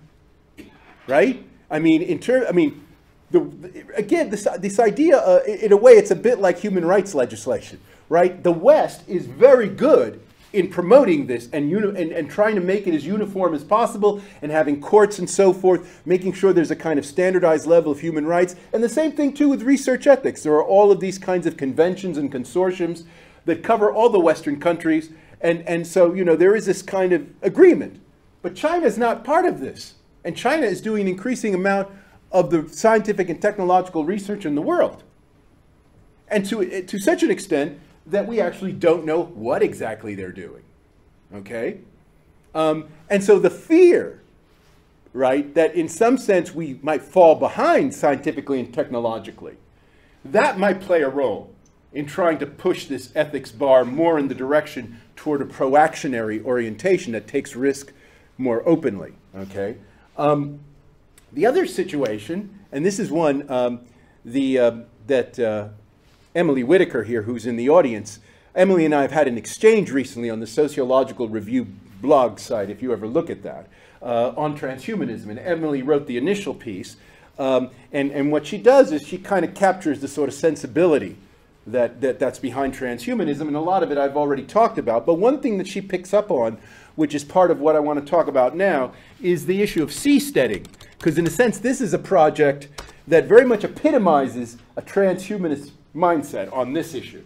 right? I mean, in ter I mean, the, again, this, this idea, uh, in a way, it's a bit like human rights legislation, right? The West is very good in promoting this and, uni and, and trying to make it as uniform as possible and having courts and so forth, making sure there's a kind of standardized level of human rights. And the same thing, too, with research ethics. There are all of these kinds of conventions and consortiums that cover all the Western countries. And, and so, you know, there is this kind of agreement. But China is not part of this. And China is doing an increasing amount of the scientific and technological research in the world. And to, to such an extent that we actually don't know what exactly they're doing, okay? Um, and so the fear, right, that in some sense we might fall behind scientifically and technologically, that might play a role in trying to push this ethics bar more in the direction toward a proactionary orientation that takes risk more openly, okay? Um, the other situation, and this is one um, the, uh, that uh, Emily Whitaker here, who's in the audience, Emily and I have had an exchange recently on the Sociological Review blog site, if you ever look at that, uh, on transhumanism. And Emily wrote the initial piece. Um, and, and what she does is she kind of captures the sort of sensibility that, that, that's behind transhumanism. And a lot of it I've already talked about. But one thing that she picks up on, which is part of what I want to talk about now, is the issue of seasteading. Because in a sense, this is a project that very much epitomizes a transhumanist mindset on this issue.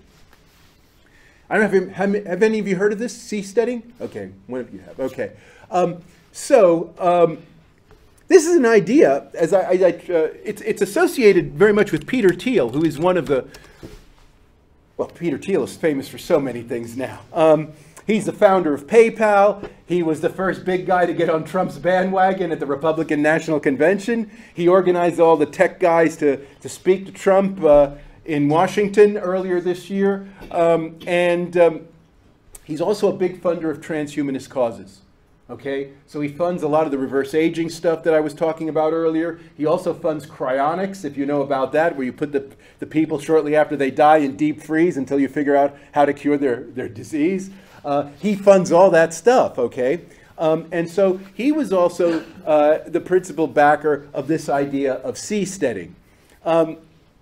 I don't know, have, have, have any of you heard of this, seasteading? Okay, one of you have, okay. Um, so, um, this is an idea, as I, I, I uh, it's, it's associated very much with Peter Thiel, who is one of the, well, Peter Thiel is famous for so many things now. Um, he's the founder of PayPal. He was the first big guy to get on Trump's bandwagon at the Republican National Convention. He organized all the tech guys to, to speak to Trump uh, in Washington earlier this year. Um, and um, he's also a big funder of transhumanist causes. Okay, so he funds a lot of the reverse aging stuff that I was talking about earlier. He also funds cryonics, if you know about that, where you put the, the people shortly after they die in deep freeze until you figure out how to cure their, their disease. Uh, he funds all that stuff, okay? Um, and so he was also uh, the principal backer of this idea of seasteading. Um,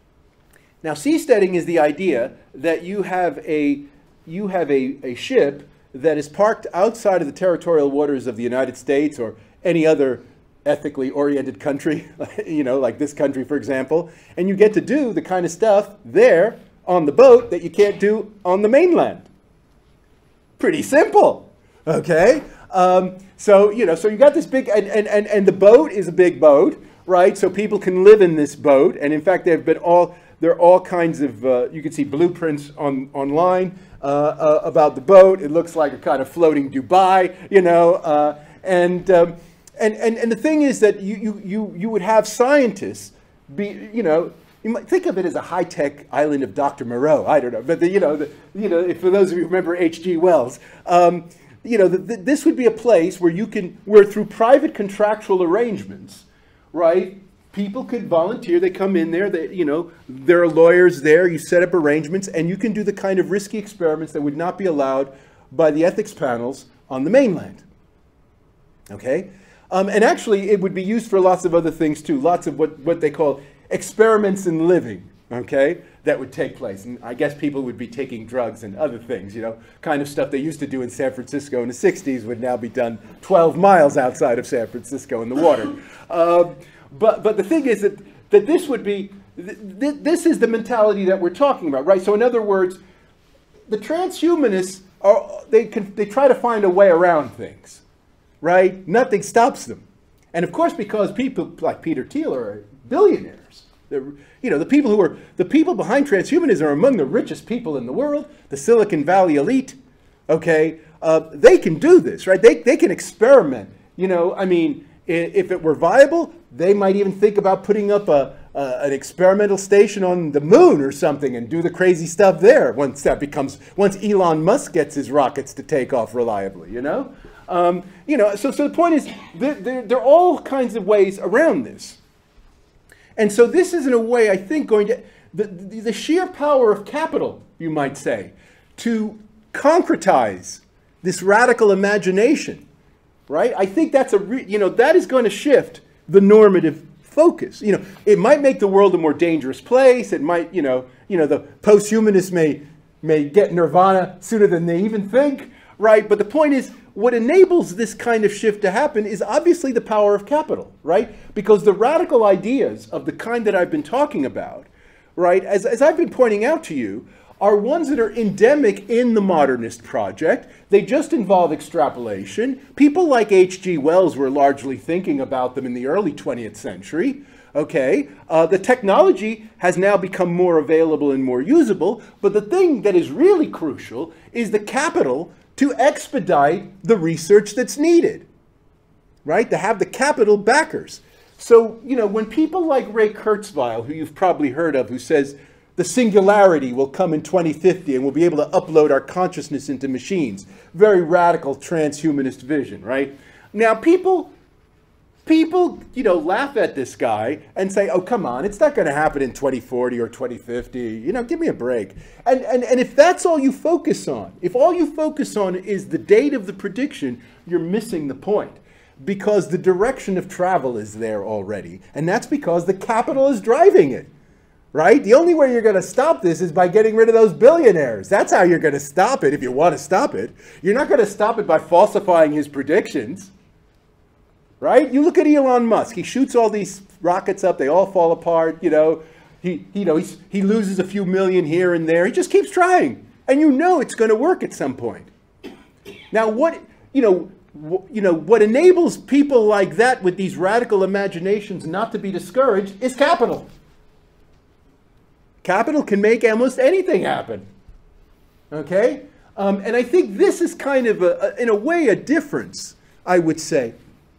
now, seasteading is the idea that you have a, you have a, a ship that is parked outside of the territorial waters of the United States or any other ethically oriented country, you know, like this country, for example, and you get to do the kind of stuff there on the boat that you can't do on the mainland. Pretty simple, okay? Um, so, you know, so you got this big, and, and, and, and the boat is a big boat, right? So people can live in this boat, and in fact, there have been all, there are all kinds of, uh, you can see blueprints on, online uh, uh, about the boat. It looks like a kind of floating Dubai, you know, uh, and, um, and, and, and the thing is that you, you, you, you would have scientists be, you know, you might think of it as a high-tech island of Doctor Moreau. I don't know, but the, you know, the, you know, for those of you who remember H G Wells, um, you know, the, the, this would be a place where you can, where through private contractual arrangements, right, people could volunteer. They come in there. They, you know, there are lawyers there. You set up arrangements, and you can do the kind of risky experiments that would not be allowed by the ethics panels on the mainland. Okay, um, and actually, it would be used for lots of other things too. Lots of what what they call experiments in living, okay, that would take place. And I guess people would be taking drugs and other things, you know, kind of stuff they used to do in San Francisco in the sixties would now be done twelve miles outside of San Francisco in the water. Uh, but, but the thing is that, that this would be, th th this is the mentality that we're talking about, right? So in other words, the transhumanists, are, they, can, they try to find a way around things, right? Nothing stops them. And of course, because people like Peter Thiel are billionaires. They're, you know, the people who are, the people behind transhumanism are among the richest people in the world, the Silicon Valley elite, okay? Uh, they can do this, right? They, they can experiment. You know, I mean, if it were viable, they might even think about putting up a, a, an experimental station on the moon or something and do the crazy stuff there once that becomes, once Elon Musk gets his rockets to take off reliably, you know? Um, you know, so, so the point is, there, there, there are all kinds of ways around this. And so this is, in a way, I think, going to, the, the, the sheer power of capital, you might say, to concretize this radical imagination, right? I think that's a, re you know, that is going to shift the normative focus. You know, it might make the world a more dangerous place. It might, you know, you know, the post-humanists may, may get nirvana sooner than they even think, right? But the point is, what enables this kind of shift to happen is obviously the power of capital, right? Because the radical ideas of the kind that I've been talking about, right, as, as I've been pointing out to you, are ones that are endemic in the modernist project. They just involve extrapolation. People like H G Wells were largely thinking about them in the early twentieth century. Okay, uh, the technology has now become more available and more usable, but the thing that is really crucial is the capital to expedite the research that's needed, right? To have the capital backers. So, you know, when people like Ray Kurzweil, who you've probably heard of, who says the singularity will come in twenty fifty and we'll be able to upload our consciousness into machines, very radical transhumanist vision, right? Now, people, people, you know, laugh at this guy and say, oh, come on, it's not going to happen in twenty forty or twenty fifty. You know, give me a break. And, and, and if that's all you focus on, if all you focus on is the date of the prediction, you're missing the point. Because the direction of travel is there already. And that's because the capital is driving it, right? The only way you're going to stop this is by getting rid of those billionaires. That's how you're going to stop it if you want to stop it. You're not going to stop it by falsifying his predictions. Right? You look at Elon Musk. He shoots all these rockets up. They all fall apart. You know, he, you know, he's, he loses a few million here and there. He just keeps trying. And you know it's going to work at some point. Now, what, you know, wh you know, what enables people like that with these radical imaginations not to be discouraged is capital. Capital can make almost anything happen. Okay? Um, and I think this is kind of, a, a, in a way, a difference, I would say,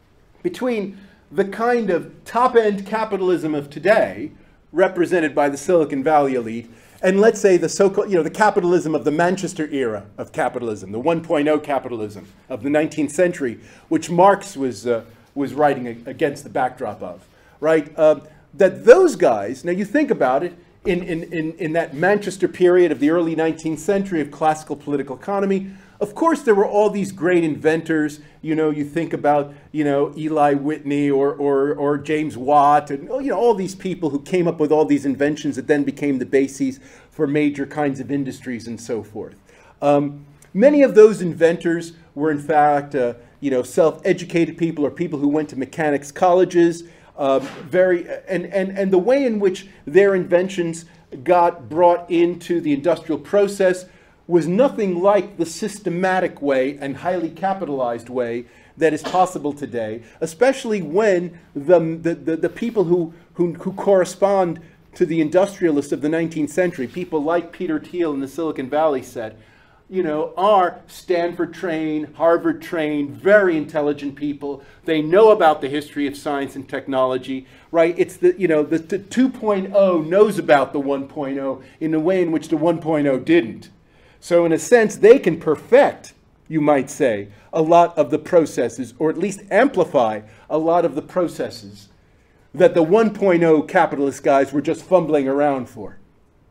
between the kind of top-end capitalism of today, represented by the Silicon Valley elite, and let's say the so-called, you know, the capitalism of the Manchester era of capitalism, the one point oh capitalism of the nineteenth century, which Marx was, uh, was writing against the backdrop of, right? Uh, that those guys, now you think about it, in, in, in, in that Manchester period of the early nineteenth century of classical political economy, of course, there were all these great inventors. You know, you think about, you know, Eli Whitney or, or, or James Watt and, you know, all these people who came up with all these inventions that then became the bases for major kinds of industries and so forth. Um, many of those inventors were, in fact, uh, you know, self-educated people or people who went to mechanics colleges. Uh, very, and, and, and the way in which their inventions got brought into the industrial process was nothing like the systematic way and highly capitalized way that is possible today, especially when the, the, the, the people who, who, who correspond to the industrialists of the nineteenth century, people like Peter Thiel in the Silicon Valley set, you know, are Stanford-trained, Harvard-trained, very intelligent people. They know about the history of science and technology, right? It's the, you know, the, the two point oh knows about the one point oh in a way in which the one point oh didn't. So in a sense, they can perfect, you might say, a lot of the processes, or at least amplify a lot of the processes that the one point oh capitalist guys were just fumbling around for.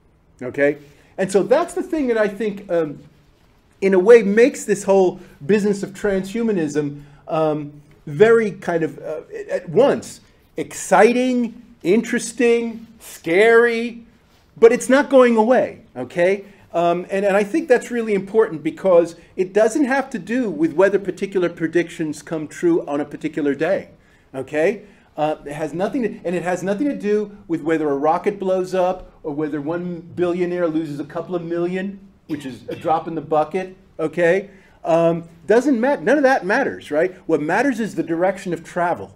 Okay? And so that's the thing that I think, um, in a way, makes this whole business of transhumanism um, very kind of, uh, at once, exciting, interesting, scary, but it's not going away, okay? Um, and, and I think that's really important because it doesn't have to do with whether particular predictions come true on a particular day, okay? Uh, it has nothing to, and it has nothing to do with whether a rocket blows up or whether one billionaire loses a couple of million, which is a drop in the bucket, okay? Um, doesn't matter, none of that matters, right? What matters is the direction of travel,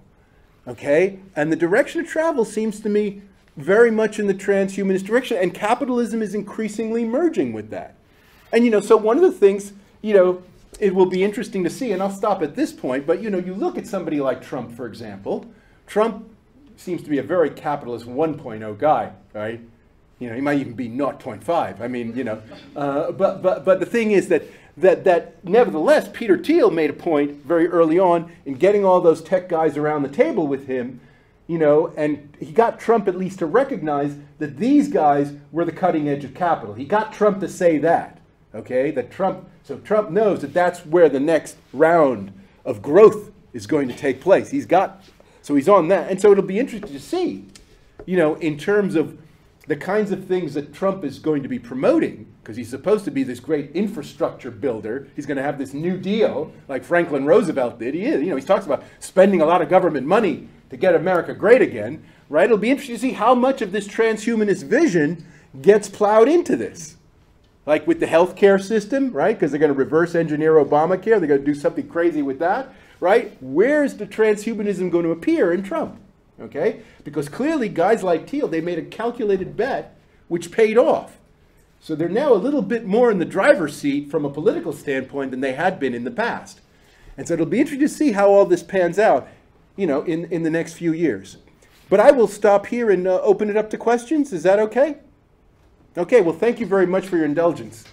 okay? And the direction of travel seems to me very much in the transhumanist direction, and capitalism is increasingly merging with that. And, you know, so one of the things, you know, it will be interesting to see, and I'll stop at this point, but, you know, you look at somebody like Trump, for example. Trump seems to be a very capitalist one point oh guy, right? You know, he might even be zero point five. I mean, you know, uh, but, but, but the thing is that, that, that nevertheless, Peter Thiel made a point very early on in getting all those tech guys around the table with him, you know, and he got Trump at least to recognize that these guys were the cutting edge of capital. He got Trump to say that, okay, that Trump, so Trump knows that that's where the next round of growth is going to take place. He's got, so he's on that. And so it'll be interesting to see, you know, in terms of the kinds of things that Trump is going to be promoting, because he's supposed to be this great infrastructure builder. He's going to have this New Deal like Franklin Roosevelt did. He is, you know, he talks about spending a lot of government money to get America great again, right? It'll be interesting to see how much of this transhumanist vision gets plowed into this. Like with the healthcare system, right? Because they're going to reverse engineer Obamacare. They're going to do something crazy with that, right? Where's the transhumanism going to appear in Trump? Okay? Because clearly guys like Thiel, they made a calculated bet which paid off. So they're now a little bit more in the driver's seat from a political standpoint than they had been in the past. And so it'll be interesting to see how all this pans out, you know, in, in the next few years. But I will stop here and uh, open it up to questions. Is that okay? Okay, well, thank you very much for your indulgence.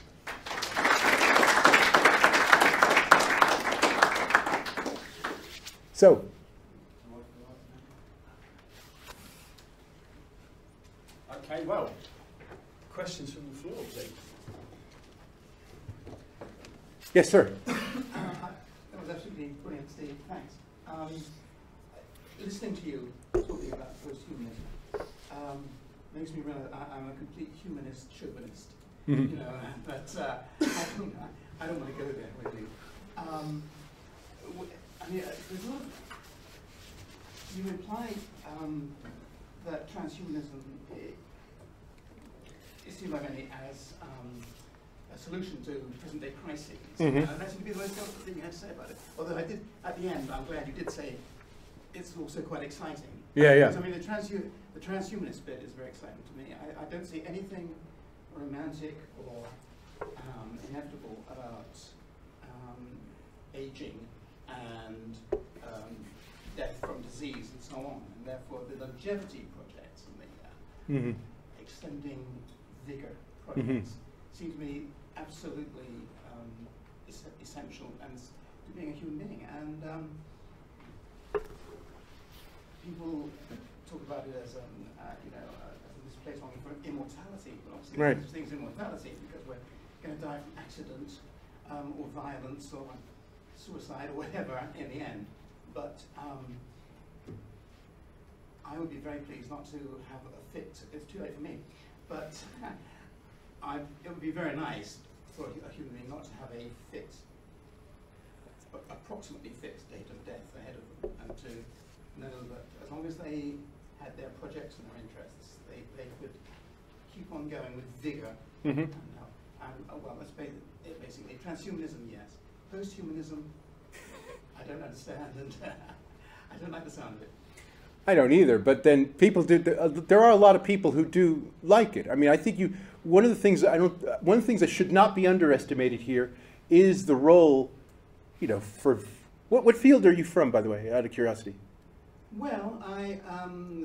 So, okay, well, questions from the floor, please. yes, sir. Uh, that was absolutely brilliant, Steve. Thanks. Um, listening to you talking about posthumanism um, makes me realize I, I'm a complete humanist chauvinist. Mm-hmm. You know, but uh, I don't, I don't want to go there with you. Um, I mean, uh, there's a lot of, you imply um, that transhumanism is seen by many as um, a solution to present-day crises. Mm-hmm. uh, and that seems to be the most helpful thing you had to say about it. Although I did, at the end, I'm glad you did say it's also quite exciting. Yeah, yeah. Because, I mean, the, transhu the transhumanist bit is very exciting to me. I, I don't see anything romantic or um, inevitable about um, aging and um, death from disease and so on. And therefore, the longevity projects and the uh, Mm-hmm. extending vigor projects Mm-hmm. seem to me absolutely um, es essential and to being a human being. And um, people talk about it as um, uh, you know, uh, this place longing for immortality, but obviously Right. there's things immortality because we're going to die from accident um, or violence or suicide or whatever in the end. But um, I would be very pleased not to have a fit. It's too late for me, but I, it would be very nice for a human being not to have a fit, approximately fit date of death ahead of them, and to know that as long as they had their projects and their interests, they, they could keep on going with vigor. Mm-hmm. And, uh, and, uh, well, that's ba it basically. Transhumanism, yes. Posthumanism, I don't understand, and I don't like the sound of it. I don't either, but then people do. Uh, there are a lot of people who do like it. I mean, I think you. One of the things I don't. Uh, one of the things that should not be underestimated here is the role, you know, for what what field are you from, by the way, out of curiosity? Well, I um,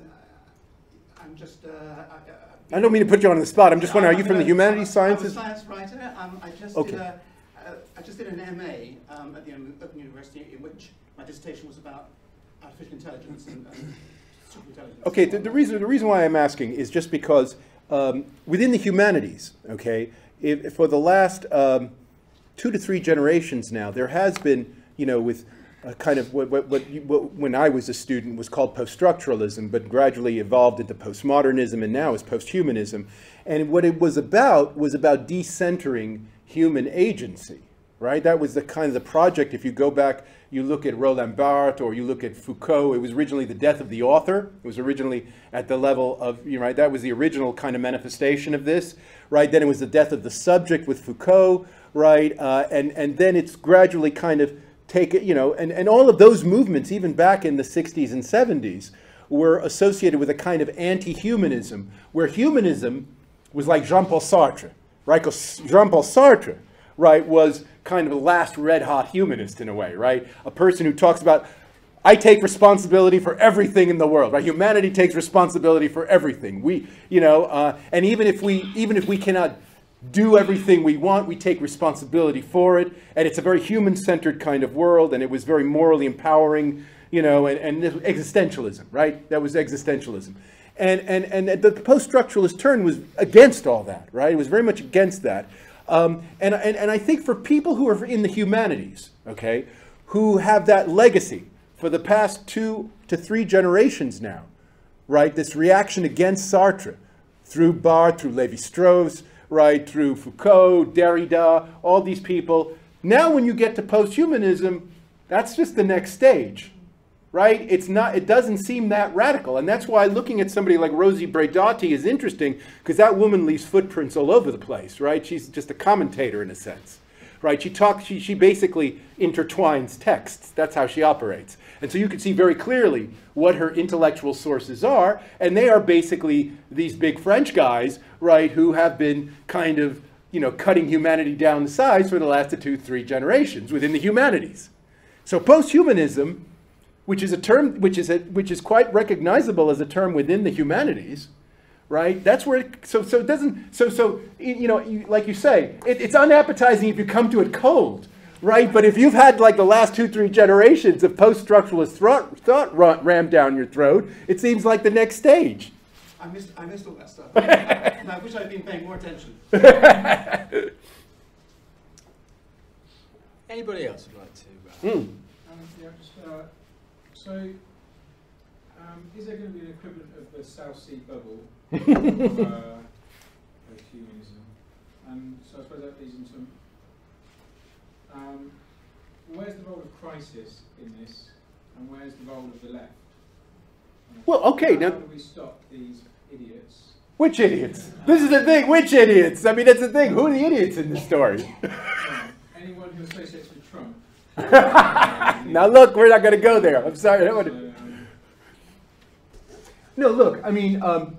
I'm just. Uh, I, I don't mean to put you on the spot. I'm just wondering, are you I'm from the a- humanities, I'm a sciences? science writer. Um, I just Okay. did a, uh, I just did an M A um, at the Open University, in which my dissertation was about artificial intelligence and, and super intelligence. Okay, the, the reason the reason why I'm asking is just because um, within the humanities, okay, if, if for the last um, two to three generations now, there has been, you know, with a kind of what, what, what, you, what when I was a student was called post-structuralism, but gradually evolved into postmodernism and now is posthumanism. And what it was about was about decentering human agency, right? That was the kind of the project. If you go back, you look at Roland Barthes or you look at Foucault, it was originally the death of the author. It was originally at the level of, you know, right, that was the original kind of manifestation of this, right? Then it was the death of the subject with Foucault, right? Uh, and, and then it's gradually kind of take it, you know, and, and all of those movements, even back in the sixties and seventies, were associated with a kind of anti-humanism, where humanism was like Jean-Paul Sartre, right? Because Jean-Paul Sartre, right, was kind of the last red-hot humanist in a way, right? A person who talks about, I take responsibility for everything in the world, right? Humanity takes responsibility for everything. We, you know, uh, and even if we, even if we cannot do everything we want, we take responsibility for it, and it's a very human-centered kind of world, and it was very morally empowering, you know, and, and this was existentialism, right? That was existentialism. And, and, and the post-structuralist turn was against all that, right? It was very much against that. Um, and, and, and I think for people who are in the humanities, okay, who have that legacy for the past two to three generations now, right, this reaction against Sartre, through Barthes, through Lévi-Strauss, right, through Foucault, Derrida, all these people. Now when you get to post-humanism, that's just the next stage, right? It's not, it doesn't seem that radical. And that's why looking at somebody like Rosi Braidotti is interesting, because that woman leaves footprints all over the place, right? She's just a commentator in a sense, right? She talks, she, she basically intertwines texts. That's how she operates. And so you can see very clearly what her intellectual sources are, and they are basically these big French guys, right, who have been kind of, you know, cutting humanity down to size for the last two, three generations within the humanities. So post-humanism, which is a term, which is a, which is quite recognizable as a term within the humanities, right? That's where, it, so so it doesn't, so so you know, you, like you say, it, it's unappetizing if you come to it cold. Right, but if you've had like the last two, three generations of post-structuralist thought, thought rammed down your throat, it seems like the next stage. I missed, I missed all that stuff. I, I wish I'd been paying more attention. Anybody else would like to? Uh, Mm. Um, yeah, just, uh, so, um, is there going to be an equivalent of the South Sea bubble of uh, humanism? And so I suppose that leads into Um, where's the role of crisis in this, and where's the role of the left? Well, okay, How now, do we stop these idiots? which idiots? This is the thing, which idiots? I mean, that's the thing. Who are the idiots in this story? Anyone who associates with Trump. Now look, we're not going to go there. I'm sorry. I don't want to. So, um, No, look, I mean, um,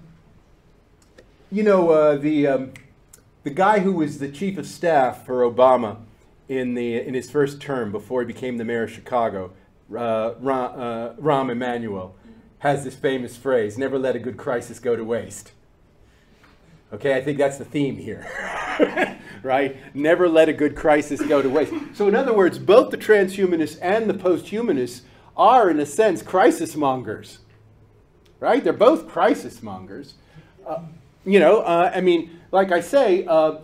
you know, uh, the, um, the guy who was the chief of staff for Obama in, the, in his first term before he became the mayor of Chicago, uh, Rahm, uh, Rahm Emanuel, has this famous phrase, never let a good crisis go to waste. Okay, I think that's the theme here, right? Never let a good crisis go to waste. So in other words, both the transhumanists and the posthumanists are, in a sense, crisis mongers, right? They're both crisis mongers. Uh, you know, uh, I mean, like I say, uh,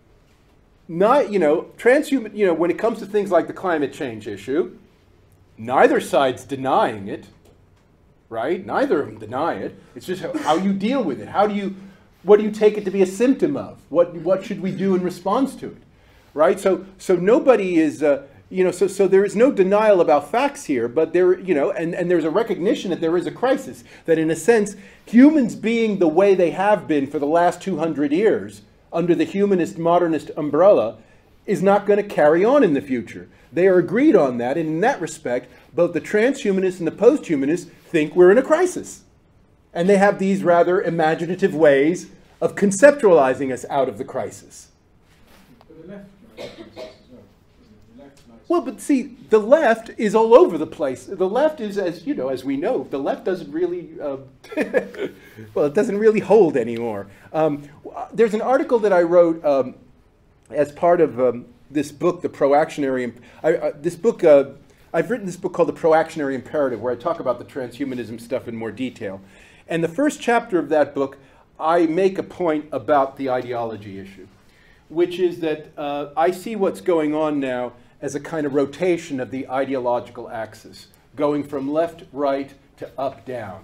not, you know, transhuman, you know, when it comes to things like the climate change issue, neither side's denying it, right? Neither of them deny it. It's just how, how you deal with it. How do you, what do you take it to be a symptom of? What, what should we do in response to it, right? So, so nobody is, uh, you know, so, so there is no denial about facts here, but there, you know, and, and there's a recognition that there is a crisis, that in a sense, humans being the way they have been for the last two hundred years, under the humanist, modernist umbrella, is not going to carry on in the future. They are agreed on that, and in that respect, both the transhumanists and the posthumanists think we're in a crisis. And they have these rather imaginative ways of conceptualizing us out of the crisis. But the left likes crisis as well. The left likes Well, but see, the left is all over the place. The left is, as you know, as we know, the left doesn't really, uh, well, it doesn't really hold anymore. Um, there's an article that I wrote um, as part of um, this book, The Proactionary, I, uh, this book, uh, I've written this book called The Proactionary Imperative, where I talk about the transhumanism stuff in more detail. And the first chapter of that book, I make a point about the ideology issue, which is that uh, I see what's going on now as a kind of rotation of the ideological axis, going from left, right to up, down.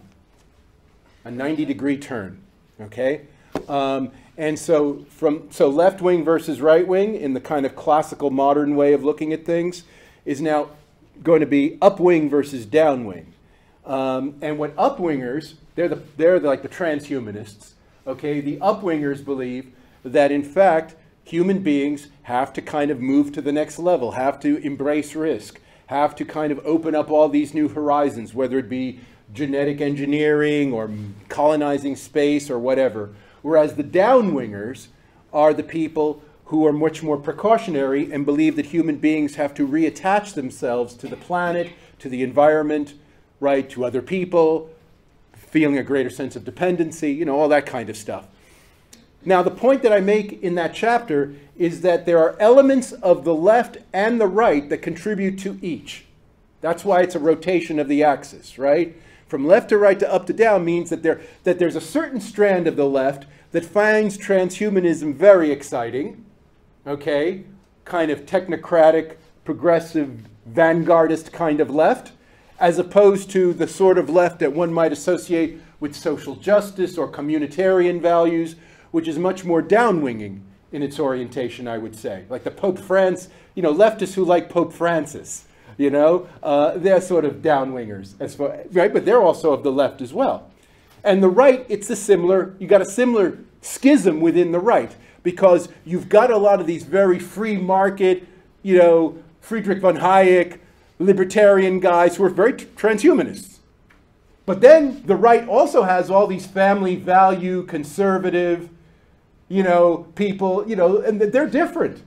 A ninety degree turn, okay? Um, and so from so left wing versus right wing in the kind of classical modern way of looking at things is now going to be up wing versus down wing. Um, and what upwingers, they're, the, they're the, like the transhumanists, okay? The upwingers believe that in fact human beings have to kind of move to the next level, have to embrace risk, have to kind of open up all these new horizons, whether it be genetic engineering or colonizing space or whatever. Whereas the downwingers are the people who are much more precautionary and believe that human beings have to reattach themselves to the planet, to the environment, right, to other people, feeling a greater sense of dependency, you know, all that kind of stuff. Now, the point that I make in that chapter is that there are elements of the left and the right that contribute to each. That's why it's a rotation of the axis, right? From left to right to up to down means that, there, that there's a certain strand of the left that finds transhumanism very exciting, okay? Kind of technocratic, progressive, vanguardist kind of left, as opposed to the sort of left that one might associate with social justice or communitarian values, which is much more downwinging in its orientation, I would say. Like the Pope France, you know, leftists who like Pope Francis, you know, uh, they're sort of downwingers, as far, right? But they're also of the left as well. And the right, it's a similar, you got a similar schism within the right, because you've got a lot of these very free market, you know, Friedrich von Hayek, libertarian guys who are very transhumanists. But then the right also has all these family value, conservative, you know, people, you know, and they're different.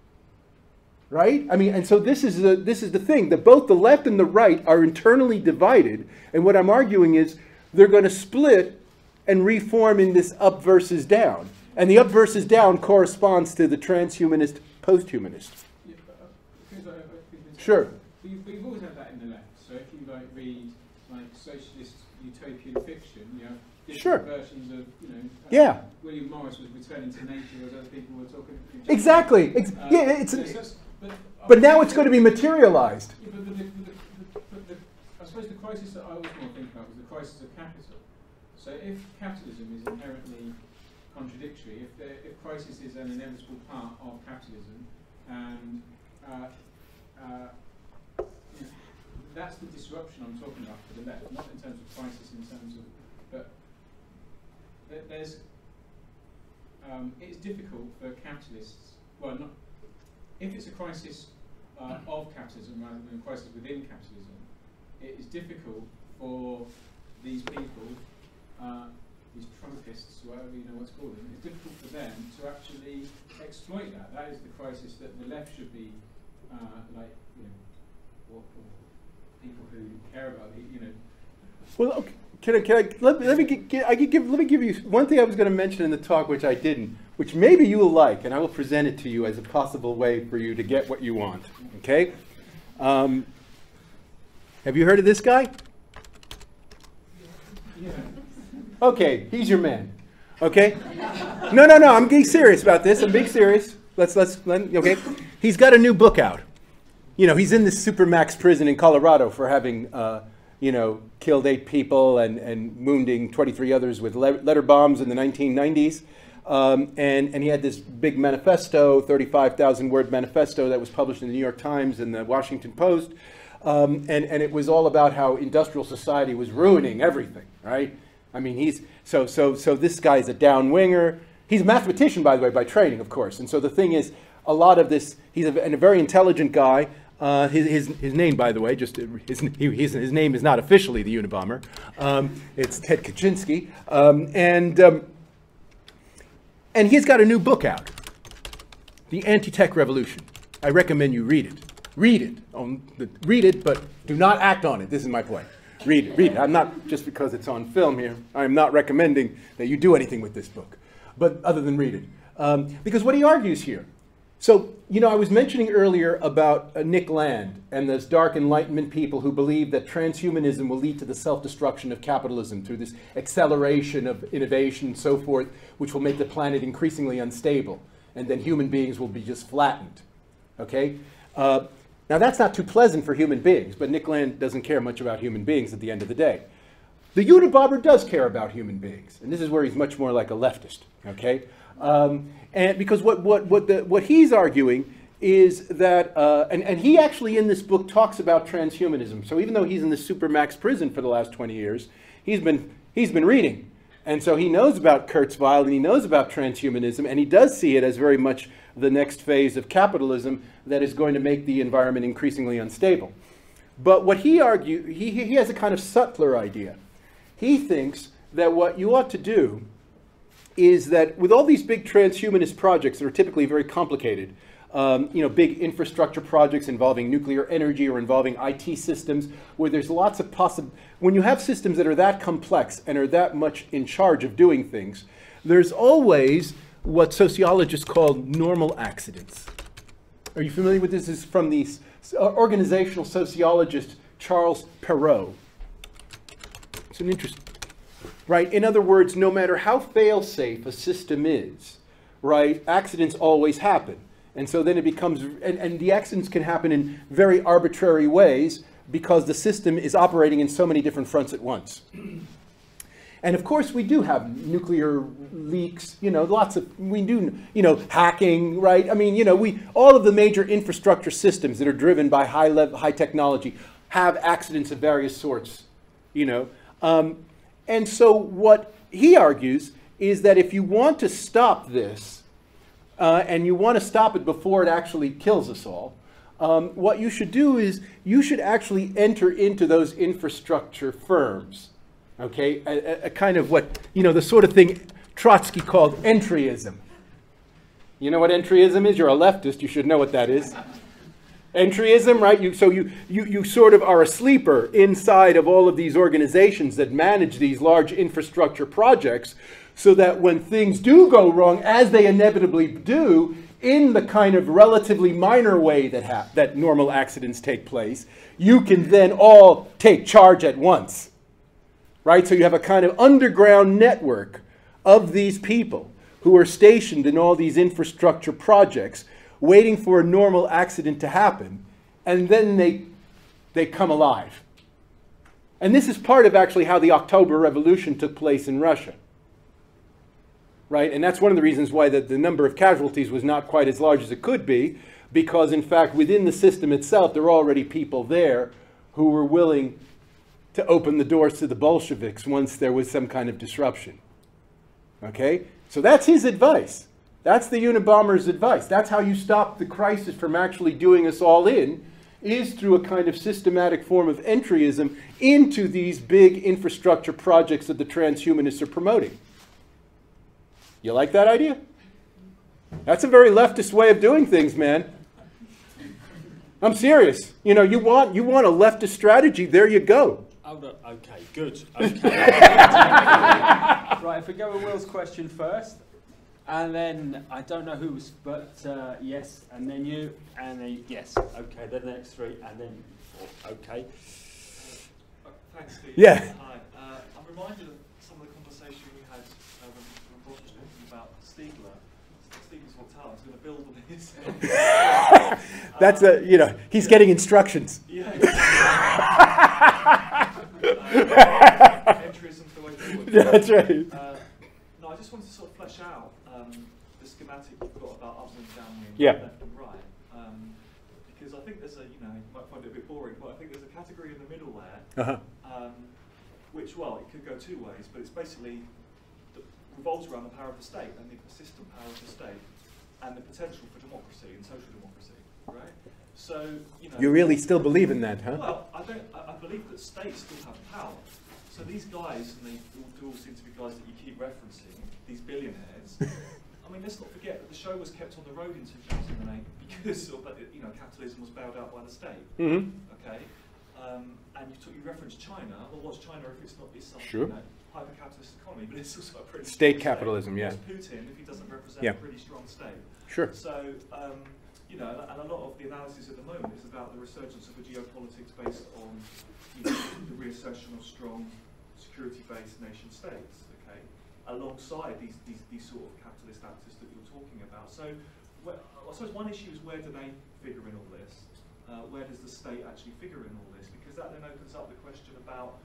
Right? I mean, and so this is, the, this is the thing, that both the left and the right are internally divided. And what I'm arguing is they're going to split and reform in this up versus down. And the up versus down corresponds to the transhumanist, posthumanist. Yeah, but, uh, because I, I, because Sure. But you've, but you've always had that in the left. So if you like read like socialist utopian fiction, you have different Sure. versions of, you know. Uh, Yeah. William Morris was returning to nature, as other people were talking. Exactly. Ex Uh, yeah, it's. so it's- but, But now it's going to be materialized. Yeah, but, but, the, but, the, but the, I suppose the crisis that I was more thinking about was the crisis of capital. So if capitalism is inherently contradictory, if, the, if crisis is an inevitable part of capitalism, and uh, uh, you know, that's the disruption I'm talking about for the left, not in terms of crisis, in terms of, but th there's, um, it's difficult for capitalists, well, not, if it's a crisis uh, of capitalism rather than a crisis within capitalism, it is difficult for these people, uh, these Trumpists, whatever you know what's called them, it's difficult for them to actually exploit that. That is the crisis that the left should be, uh, like, you know, what, what people who care about it, you know. Well, okay. Can I, can I, let, let me get, I could give, let me give you one thing I was going to mention in the talk, which I didn't, which maybe you will like, and I will present it to you as a possible way for you to get what you want, okay? Um, have you heard of this guy? Yeah. Okay, he's your man, okay? No, no, no, I'm being serious about this, I'm being serious. Let's, let's, let, okay? He's got a new book out. You know, he's in this supermax prison in Colorado for having, uh, you know, killed eight people and, and wounding twenty-three others with le letter bombs in the nineteen nineties. Um, and, and he had this big manifesto, thirty-five thousand word manifesto that was published in the New York Times and the Washington Post. Um, and, and it was all about how industrial society was ruining everything, right? I mean, he's, so, so, so this guy's a downwinger. He's a mathematician, by the way, by training, of course. And so the thing is, a lot of this, he's a, and a very intelligent guy. Uh, his, his, his name, by the way, just his, his, his name is not officially the Unabomber. Um, it's Ted Kaczynski. Um, and, um, and he's got a new book out, The Anti-Tech Revolution. I recommend you read it. Read it. Um, read it, but do not act on it. This is my point. Read it. Read it. I'm not, just because it's on film here, I'm not recommending that you do anything with this book, but other than read it. Um, because what he argues here, so, you know, I was mentioning earlier about uh, Nick Land and those dark Enlightenment people who believe that transhumanism will lead to the self-destruction of capitalism through this acceleration of innovation and so forth, which will make the planet increasingly unstable, and then human beings will be just flattened, okay? Uh, now, that's not too pleasant for human beings, but Nick Land doesn't care much about human beings at the end of the day. The Unabomber does care about human beings, and this is where he's much more like a leftist, okay? Um, and because what, what, what, the, what he's arguing is that, uh, and, and he actually in this book talks about transhumanism. So even though he's in the supermax prison for the last twenty years, he's been, he's been reading. And so he knows about Kurzweil and he knows about transhumanism, and he does see it as very much the next phase of capitalism that is going to make the environment increasingly unstable. But what he argues, he, he has a kind of subtler idea. He thinks that what you ought to do is that with all these big transhumanist projects that are typically very complicated, um, you know, big infrastructure projects involving nuclear energy or involving I T systems, where there's lots of possible, when you have systems that are that complex and are that much in charge of doing things, there's always what sociologists call normal accidents. Are you familiar with this? This is from the uh, organizational sociologist Charles Perrow. It's an interesting, right? In other words, no matter how fail-safe a system is, right, accidents always happen. And so then it becomes, and, and the accidents can happen in very arbitrary ways because the system is operating in so many different fronts at once. And of course we do have nuclear leaks, you know, lots of, we do, you know, hacking, right? I mean, you know, we, all of the major infrastructure systems that are driven by high level, high technology have accidents of various sorts, you know. Um, and so what he argues is that if you want to stop this, uh, and you want to stop it before it actually kills us all, um, what you should do is you should actually enter into those infrastructure firms. Okay, a, a kind of what, you know, the sort of thing Trotsky called entryism. You know what entryism is? You're a leftist, you should know what that is. Entryism, right? You, so you, you, you sort of are a sleeper inside of all of these organizations that manage these large infrastructure projects so that when things do go wrong, as they inevitably do, in the kind of relatively minor way that, ha that normal accidents take place, you can then all take charge at once. Right? So you have a kind of underground network of these people who are stationed in all these infrastructure projects waiting for a normal accident to happen, and then they, they come alive. And this is part of actually how the October Revolution took place in Russia. Right? And that's one of the reasons why the, the number of casualties was not quite as large as it could be, because in fact within the system itself there were already people there who were willing to open the doors to the Bolsheviks once there was some kind of disruption. Okay? So that's his advice. That's the Unabomber's advice. That's how you stop the crisis from actually doing us all in, is through a kind of systematic form of entryism into these big infrastructure projects that the transhumanists are promoting. You like that idea? That's a very leftist way of doing things, man. I'm serious. You know, you want, you want a leftist strategy, there you go. Oh, no. Okay, good. Okay. Right, if we go with Will's question first, and then I don't know who's, but uh, yes, and then you, and then yes. Okay, then the next three, and then four. Okay. Uh, thanks, Steve. Yeah. Hi. Uh, I'm reminded of some of the conversation we had uh, when, when Ross was talking about Stiegler. Stiegler's Tower is going to build on his. That's um, a, you know, he's yeah. getting instructions. Yeah. uh, entryism's the way forward. Yeah, that's right. Uh, no, I just wanted to sort of flesh out um, the schematic you've got about up and down and yeah. left and right, um, because I think there's a, you know, you might find it a bit boring, but I think there's a category in the middle there, uh-huh. um, which, well, it could go two ways, but it's basically revolves around the power of the state and the persistent power of the state and the potential for democracy and social democracy, right? So, you know... You really still believe in that, huh? Well, I, don't, I, I believe that states still have power. So these guys, and they all, do all seem to be guys that you keep referencing, these billionaires, I mean, let's not forget that the show was kept on the road in two thousand eight because, of, you know, capitalism was bailed out by the state, mm-hmm. okay? Um, and you, took, you referenced China. Well, what's China if it's not this some, sure. you know, hyper-capitalist economy, but it's also a pretty state strong capitalism, state. yeah. What's Putin if he doesn't represent yeah. a pretty strong state? Sure. So, um, you know, and a lot of the analysis at the moment is about the resurgence of a geopolitics based on, you know, the reassertion of strong security-based nation states, okay, alongside these, these, these sort of capitalist actors that you're talking about. So, where, I suppose one issue is where do they figure in all this? Uh, where does the state actually figure in all this? Because that then opens up the question about,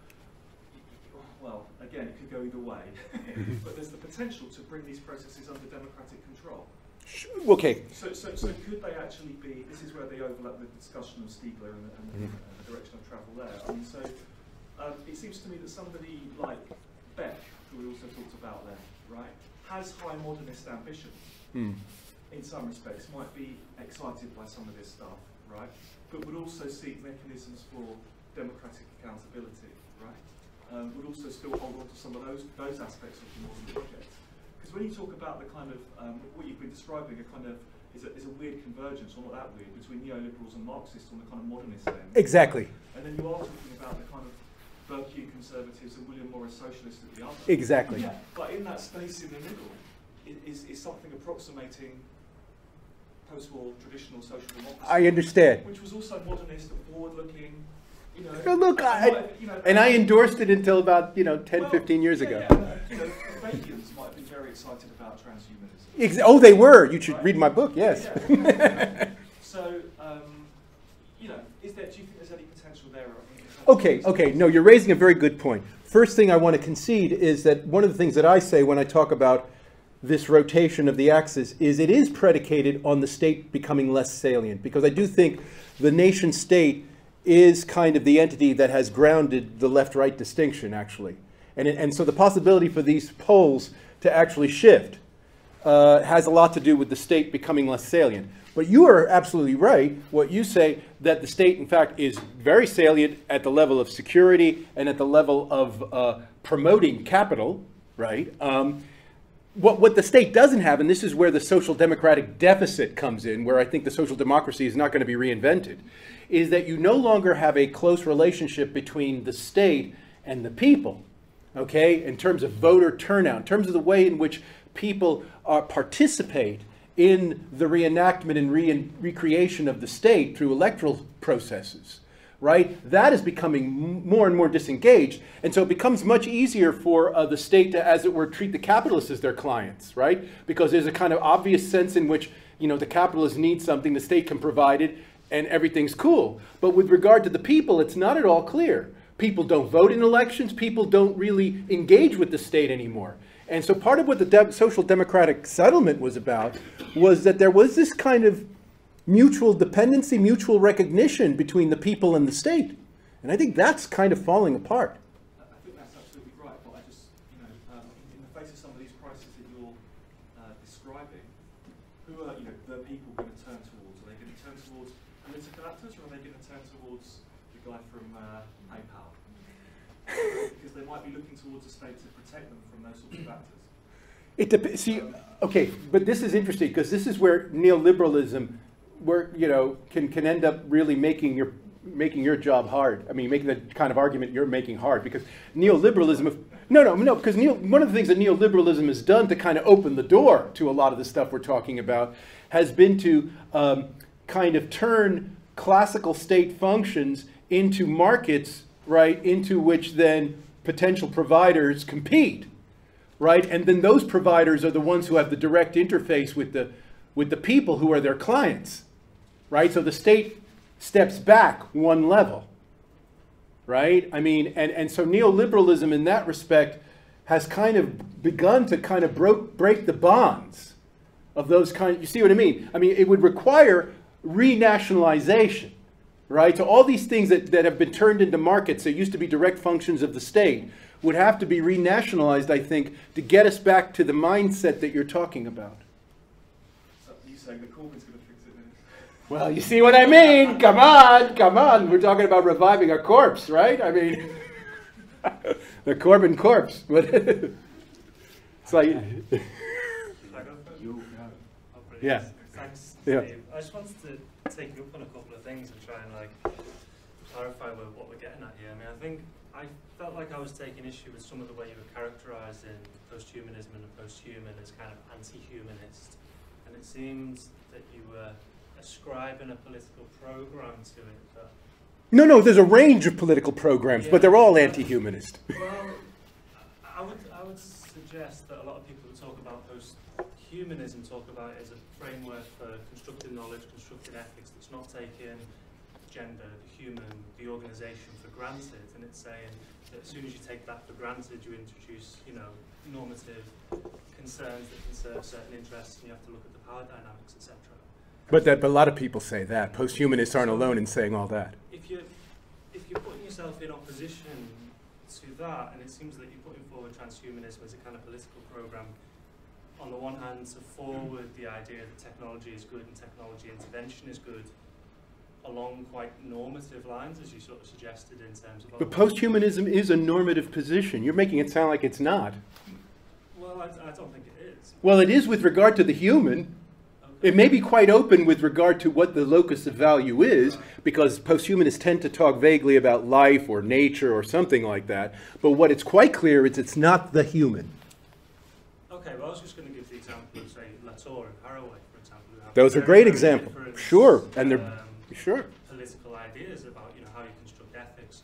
well, again, it could go either way, but there's the potential to bring these processes under democratic control. Okay. So, so, so could they actually be, this is where they overlap the discussion of Stiegler and, and, mm-hmm. and the direction of travel there. I mean, so um, it seems to me that somebody like Beck, who we also talked about there, right, has high modernist ambitions. Mm. In some respects, might be excited by some of this stuff, right, but would also seek mechanisms for democratic accountability, right? Um, would also still hold on to some of those those aspects of the modern project. Because when you talk about the kind of, um, what you've been describing, a kind of, is a, is a weird convergence, or not that weird, between neoliberals and Marxists on the kind of modernist end. Exactly. And then you are talking about the kind of Burkean conservatives and William Morris socialists at the other. Exactly. Yeah. But in that space in the middle is, is something approximating post-war traditional social democracy. I understand. Which was also modernist and forward-looking, You know, Oh, look, I, might, you know, and I endorsed it until about, you know, ten, well, fifteen years yeah, ago. Yeah, you know, Fabians might have been very excited about transhumanism. Ex oh, they were. You should Right. read my book, yes. Yeah. So, um, you know, is there, do you think there's any potential there? Okay, okay. No, you're raising a very good point. First thing I want to concede is that one of the things that I say when I talk about this rotation of the axis is it is predicated on the state becoming less salient, because I do think the nation state is kind of the entity that has grounded the left-right distinction, actually. And, it, and so the possibility for these poles to actually shift uh, has a lot to do with the state becoming less salient. But you are absolutely right. What you say, that the state, in fact, is very salient at the level of security and at the level of uh, promoting capital, right? Um, what, what the state doesn't have, and this is where the social democratic deficit comes in, where I think the social democracy is not going to be reinvented, is that you no longer have a close relationship between the state and the people, okay, in terms of voter turnout, in terms of the way in which people uh, participate in the reenactment and re recreation of the state through electoral processes, right? That is becoming more and more disengaged. And so it becomes much easier for uh, the state to, as it were, treat the capitalists as their clients, right? Because there's a kind of obvious sense in which, you know, the capitalists need something, the state can provide it, and everything's cool. But with regard to the people, it's not at all clear. People don't vote in elections. People don't really engage with the state anymore. And so part of what the de social democratic settlement was about was that there was this kind of mutual dependency, mutual recognition between the people and the state. And I think that's kind of falling apart. I think that's absolutely right, but I just, you know, um, in the face of some of these crises that you're uh, describing, who are, you know, the people going to turn towards? Are they going to turn towards political actors, or are they going to turn towards the guy from uh, PayPal? Because they might be looking towards the state to protect them from those sorts of actors. It dep see, okay, but this is interesting because this is where neoliberalism, where you know, can can end up really making your making your job hard. I mean, making the kind of argument you're making hard, because neoliberalism. If, no, no, no, because neo, one of the things that neoliberalism has done to kind of open the door to a lot of the stuff we're talking about has been to um, kind of turn classical state functions into markets, right, into which then potential providers compete, right? And then those providers are the ones who have the direct interface with the, with the people who are their clients, right? So the state steps back one level, right? I mean, and, and so neoliberalism in that respect has kind of begun to kind of broke, break the bonds of those kind, you see what I mean? I mean, it would require renationalization, right? So all these things that, that have been turned into markets that used to be direct functions of the state would have to be renationalized, I think, to get us back to the mindset that you're talking about. So you saying that Corbyn's going to fix it then? Well, you see what I mean? Come on, come on. We're talking about reviving a corpse, right? I mean, the Corbyn corpse. It's like... Yeah. Thanks, Yeah. Steve. I just wanted to take you up on a couple of things and try and like clarify what, what we're getting at here. I mean, I think I felt like I was taking issue with some of the way you were characterising post-humanism and the post-human as kind of anti-humanist, and it seems that you were ascribing a political program to it. But No, no, there's a range of political programs, Yeah. but they're all anti-humanist. well, I would I would suggest that a lot of people who talk about post-humanism talk about it as a framework for constructing knowledge, constructing ethics that's not taking gender, the human, the organisation for granted, and it's saying that as soon as you take that for granted, you introduce, you know, normative concerns that can serve certain interests, and you have to look at the power dynamics, et cetera. But that, but a lot of people say that. Post-humanists aren't alone in saying all that. If you if you're putting yourself in opposition to that, and it seems that you're putting forward transhumanism as a kind of political program, on the one hand, to forward the idea that technology is good and technology intervention is good, along quite normative lines, as you sort of suggested in terms of... But post-humanism is a normative position. You're making it sound like it's not. Well, I, I don't think it is. Well, it is with regard to the human. Okay. It may be quite open with regard to what the locus of value is, because post-humanists tend to talk vaguely about life or nature or something like that. But what it's quite clear is it's not the human. Okay, well, I was just going to give the example of, say, Latour and Haraway, for example. Who have Those are very, great very examples. different, Sure, and they're um, sure. political ideas about, you know, how you construct ethics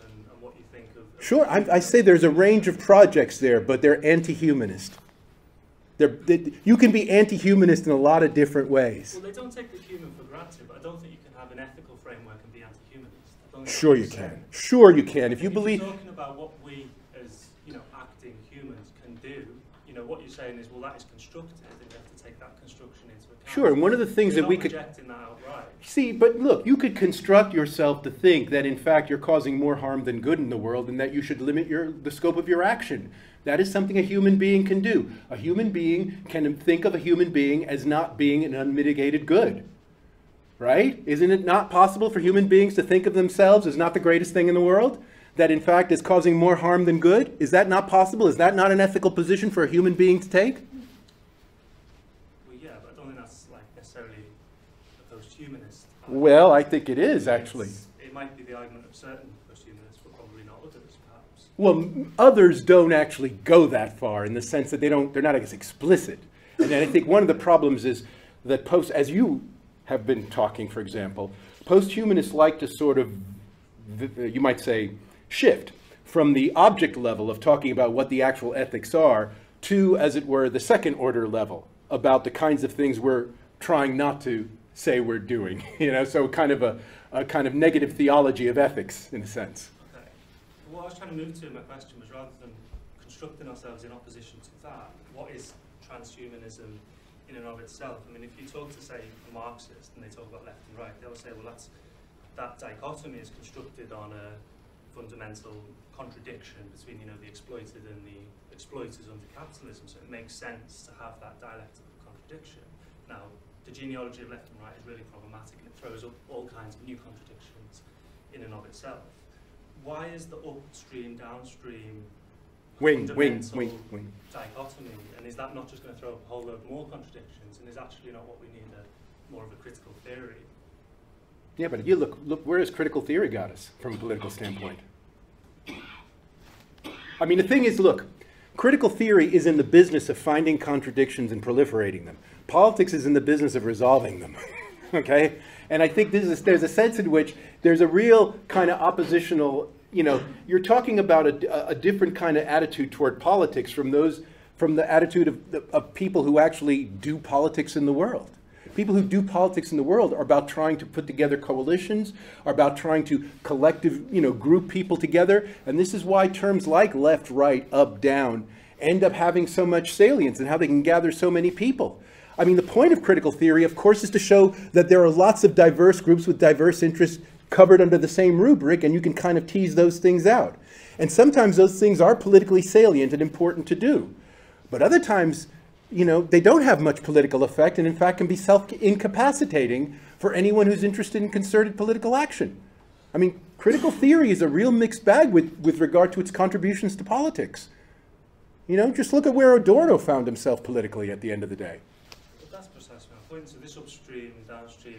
Sure, I, I say there's a range of projects there, but they're anti-humanist. They're, they, you can be anti-humanist in a lot of different ways. Well, they don't take the human for granted, but I don't think you can have an ethical framework and be anti-humanist. Sure you can. Sure you can. If you if believe... You're talking about what we, as you know, acting humans can do, you know, what you're saying is, well, that is constructed, and you have to take that construction into account. Sure, and one of the things you're that we not could... rejecting that outright. See, but look, you could construct yourself to think that in fact you're causing more harm than good in the world and that you should limit your, the scope of your action. That is something a human being can do. A human being can think of a human being as not being an unmitigated good. Right? Isn't it not possible for human beings to think of themselves as not the greatest thing in the world? That in fact is causing more harm than good? Is that not possible? Is that not an ethical position for a human being to take? Well, yeah, but I don't think that's like necessarily a post-humanist. Well, I think it is, actually. It's, it might be the argument of certain post-humanists, but probably not others, perhaps. Well, others don't actually go that far in the sense that they don't, they're not as explicit. And I think one of the problems is that post, as you have been talking, for example, post-humanists like to sort of, you might say, shift from the object level of talking about what the actual ethics are to, as it were, the second order level about the kinds of things we're trying not to say we're doing. You know, so kind of a, a kind of negative theology of ethics, in a sense. Okay. What I was trying to move to in my question was, rather than constructing ourselves in opposition to that, what is transhumanism in and of itself? I mean, if you talk to, say, a Marxist and they talk about left and right, they'll say, well, that's, that dichotomy is constructed on a fundamental contradiction between, you know, the exploited and the exploiters under capitalism, so it makes sense to have that dialectical contradiction. Now, the genealogy of left and right is really problematic, and it throws up all kinds of new contradictions in and of itself. Why is the upstream, downstream Wing, wing, wing, wing. dichotomy, and is that not just going to throw up a whole load more contradictions, and is actually not what we need, a more of a critical theory? Yeah, but you look, look, where has critical theory got us from a political standpoint? I mean, the thing is, look, critical theory is in the business of finding contradictions and proliferating them. Politics is in the business of resolving them, okay? And I think this is, there's a sense in which there's a real kind of oppositional, you know, you're talking about a, a different kind of attitude toward politics from those, from the attitude of, of people who actually do politics in the world. People who do politics in the world are about trying to put together coalitions, are about trying to collective, you know, group people together. And this is why terms like left, right, up, down end up having so much salience and how they can gather so many people. I mean, the point of critical theory, of course, is to show that there are lots of diverse groups with diverse interests covered under the same rubric, and you can kind of tease those things out. And sometimes those things are politically salient and important to do. But other times, you know, they don't have much political effect and in fact can be self-incapacitating for anyone who's interested in concerted political action. I mean, critical theory is a real mixed bag with, with regard to its contributions to politics. You know, just look at where Adorno found himself politically at the end of the day. But that's precisely my point. So this upstream, downstream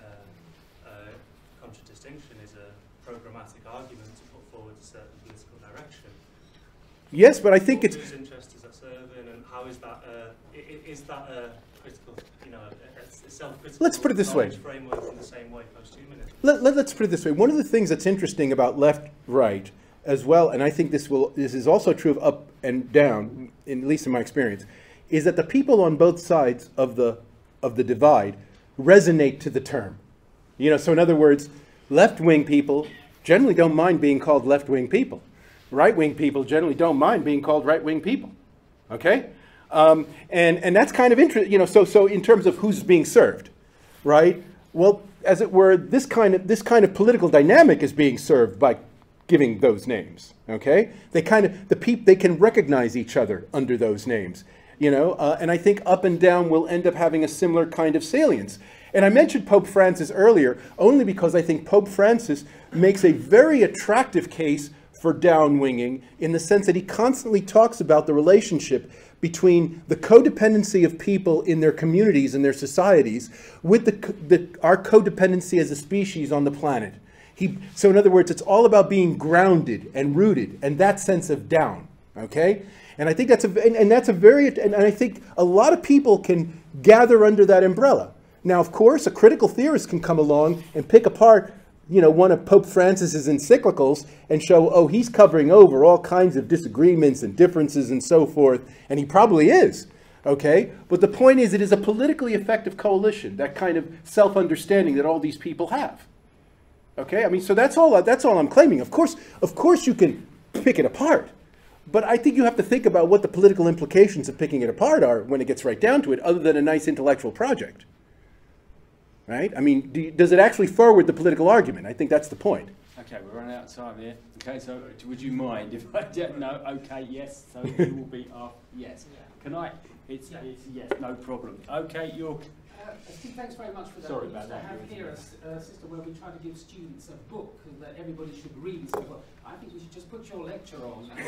uh, uh, contradistinction is a programmatic argument to put forward a certain political direction. Yes, but I think it's... Whose interest is that serving, and how is that, uh, is that a critical, you know, a, a self-critical Let's put it this way. framework in the same way post-humanism? Let, let, let's put it this way. One of the things that's interesting about left-right as well, and I think this will this is also true of up and down, in, at least in my experience, is that the people on both sides of the of the divide resonate to the term. You know, so in other words, left-wing people generally don't mind being called left-wing people. Right-wing people generally don't mind being called right-wing people. Okay? Um, and, and that's kind of interesting, you know, so, so in terms of who's being served, right? Well, as it were, this kind of, this kind of political dynamic is being served by giving those names, okay? They kind of, the peop, they can recognize each other under those names, you know? Uh, and I think up and down will end up having a similar kind of salience. And I mentioned Pope Francis earlier only because I think Pope Francis makes a very attractive case for downwinging in the sense that he constantly talks about the relationship between the codependency of people in their communities and their societies with the, the, our codependency as a species on the planet. He, so in other words, it's all about being grounded and rooted and that sense of down, okay? And I think that's a, and, and that's a very, and I think a lot of people can gather under that umbrella. Now, of course, a critical theorist can come along and pick apart you know, one of Pope Francis's encyclicals and show, oh, he's covering over all kinds of disagreements and differences and so forth, and he probably is, okay? But the point is, it is a politically effective coalition, that kind of self-understanding that all these people have, okay? I mean, so that's all, that's all I'm claiming. Of course, of course you can pick it apart, but I think you have to think about what the political implications of picking it apart are when it gets right down to it, other than a nice intellectual project. Right? I mean, do you, does it actually forward the political argument? I think that's the point. Okay, we're running out of time here. Okay, so would you mind if I don't know? Okay, yes. So you will be off. Yes. Yeah. Can I? It's, Yeah. it's yes, no problem. Okay, you're. Uh, Steve, thanks very much for that. Sorry we about used that. to have here a, s- a system where we try to give students a book that everybody should read. So well, I think we should just put your lecture on. And,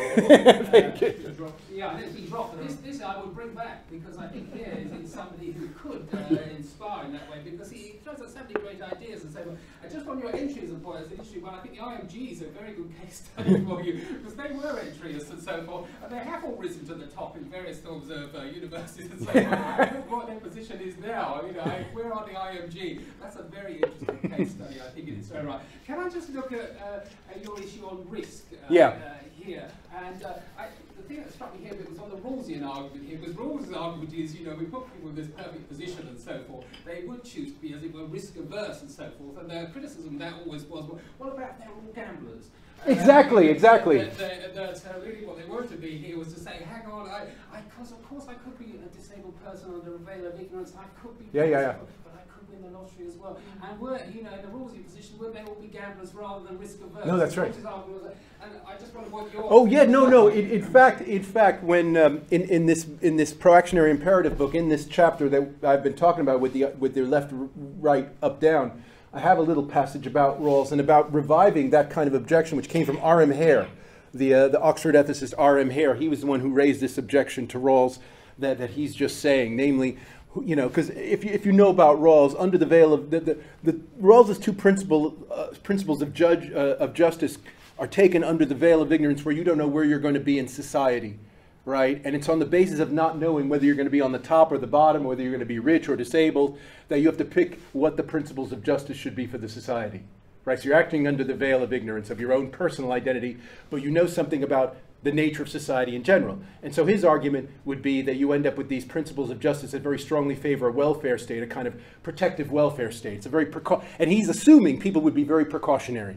uh, yeah, and it'd be dropped. But this, this I would bring back because I think here is, is somebody who could uh, inspire in that way because he throws out so many great ideas and say, well, uh, just on your entry as a point as an issue, well, I think the I M G is a very good case study for you because they were entryists and so forth, and they have all risen to the top in various forms of uh, universities and so forth. I don't know what their position is now. You know, I, where are the I M G? That's a very interesting case study, I think, in its own right. Can I just look at, uh, at your issue on risk uh, Yeah. uh, here? And uh, I, the thing that struck me here was on the Rawlsian argument here, because Rawls's argument is, you know, we put people in this perfect position and so forth. They would choose to be, as it were, risk averse and so forth. And their criticism there always was, well, what about if they're all gamblers? Exactly, exactly. That, that, that, uh, really what they were to be here was to say, hang on, I, I, cause of course I could be a disabled person under a veil of ignorance, I could be, Yeah, yeah, yeah. but I could win the lottery as well. And were, you know, in the Rawlsian position, would they all be gamblers rather than risk averse? No, that's right. Rawls's argument was that- And I just wonder what your... Oh yeah, no, no. In, in fact, in fact, when um, in in this in this proactionary imperative book, in this chapter that I've been talking about with the with the left, right, up, down, I have a little passage about Rawls and about reviving that kind of objection, which came from R M Hare, the uh, the Oxford ethicist R M Hare. He was the one who raised this objection to Rawls that that he's just saying, namely, you know, because if you if you know about Rawls, under the veil of the the, the Rawls's two principle uh, principles of judge uh, of justice are taken under the veil of ignorance, where you don't know where you're going to be in society, right? And it's on the basis of not knowing whether you're going to be on the top or the bottom, whether you're going to be rich or disabled, that you have to pick what the principles of justice should be for the society, right? So you're acting under the veil of ignorance of your own personal identity, but you know something about the nature of society in general. And so his argument would be that you end up with these principles of justice that very strongly favor a welfare state, a kind of protective welfare state. It's a very precau- and he's assuming people would be very precautionary.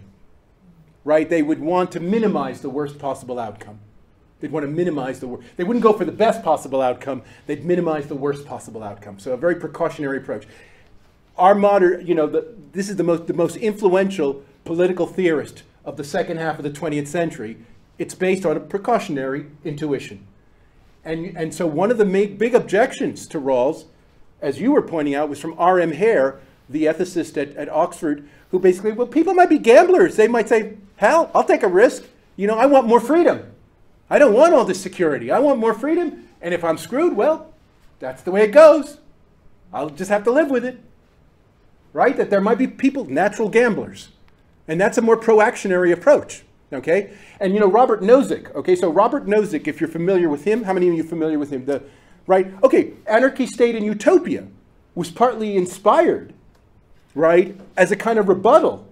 Right? They would want to minimize the worst possible outcome. They'd want to minimize the worst. They wouldn't go for the best possible outcome. They'd minimize the worst possible outcome. So a very precautionary approach. Our modern, you know, the, this is the most, the most influential political theorist of the second half of the twentieth century. It's based on a precautionary intuition. And, and so one of the big, big objections to Rawls, as you were pointing out, was from R M Hare, the ethicist at, at Oxford, who basically, well, people might be gamblers. They might say, hell, I'll take a risk. You know, I want more freedom. I don't want all this security. I want more freedom. And if I'm screwed, well, that's the way it goes. I'll just have to live with it. Right? That there might be people, natural gamblers. And that's a more proactionary approach. Okay? And, you know, Robert Nozick. Okay, so Robert Nozick, if you're familiar with him, how many of you are familiar with him? The, right? Okay, Anarchy, State, and Utopia was partly inspired, right, as a kind of rebuttal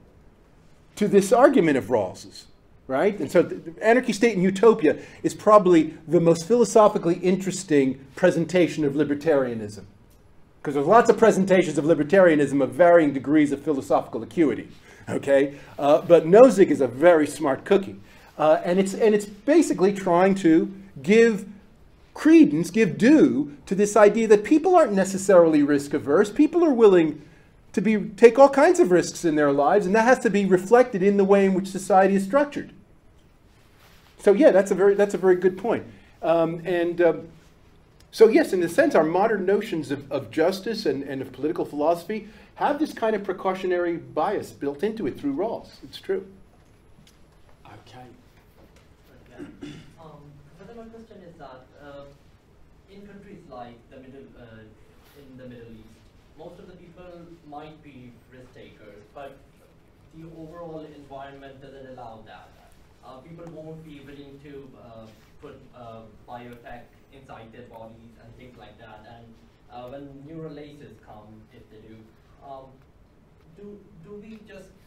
to this argument of Rawls's, right? And so the Anarchy, State, and Utopia is probably the most philosophically interesting presentation of libertarianism, because there's lots of presentations of libertarianism of varying degrees of philosophical acuity, okay? Uh, but Nozick is a very smart cookie, uh, and it's and it's basically trying to give credence, give due to this idea that people aren't necessarily risk averse. People are willing to be take all kinds of risks in their lives, and that has to be reflected in the way in which society is structured. So yeah, that's a very that's a very good point. Um, and um, so yes, in a sense, our modern notions of, of justice and, and of political philosophy have this kind of precautionary bias built into it through Rawls. It's true. Okay. Um, further, my question is that uh, in countries like the middle, uh, in the Middle East, most of the people might be risk takers, but the overall environment doesn't allow that. Uh, people won't be willing to uh, put uh, biotech inside their bodies and things like that. And uh, when neural laces come, if they do, um, do do we just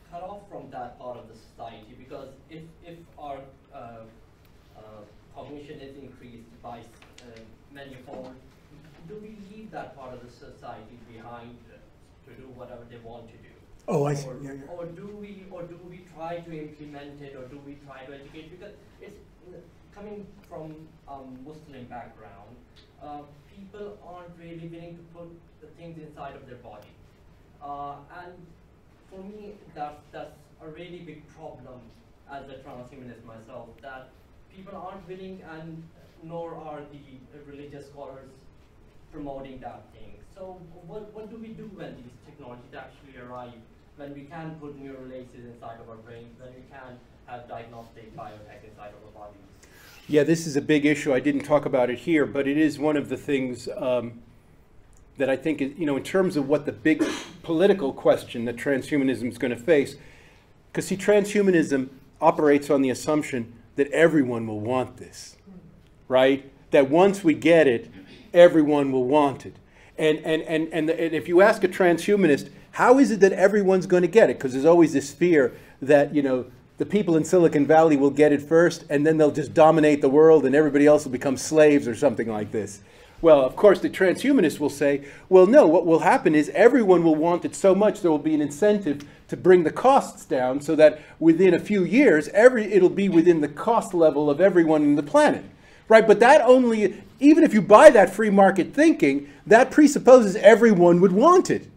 cut off from that part of the society, because if, if our uh, uh, cognition is increased by uh, manifold, do we leave that part of the society behind to do whatever they want to do? Oh, I see. Or, Yeah, yeah. or do we, or do we try to implement it, or do we try to educate? Because it's coming from um, Muslim background, uh, people aren't really willing to put the things inside of their body, uh, and for me, that's that's a really big problem as a transhumanist myself. That people aren't willing, and nor are the religious scholars promoting that thing. So, what what do we do when these technologies actually arrive? When we can put neural laces inside of our brains, when we can have diagnostic biotech inside of our bodies. Yeah, this is a big issue. I didn't talk about it here, but it is one of the things um, that I think, is, you know, in terms of what the big political question that transhumanism is going to face. Because see, transhumanism operates on the assumption that everyone will want this, right? That once we get it, everyone will want it. And, and, and, and, the, and if you ask a transhumanist, how is it that everyone's going to get it? Because there's always this fear that, you know, the people in Silicon Valley will get it first, and then they'll just dominate the world, and everybody else will become slaves or something like this. Well, of course, the transhumanists will say, well, no, what will happen is everyone will want it so much there will be an incentive to bring the costs down so that within a few years, every, it'll be within the cost level of everyone on the planet. Right? But that only, even if you buy that free market thinking, that presupposes everyone would want it.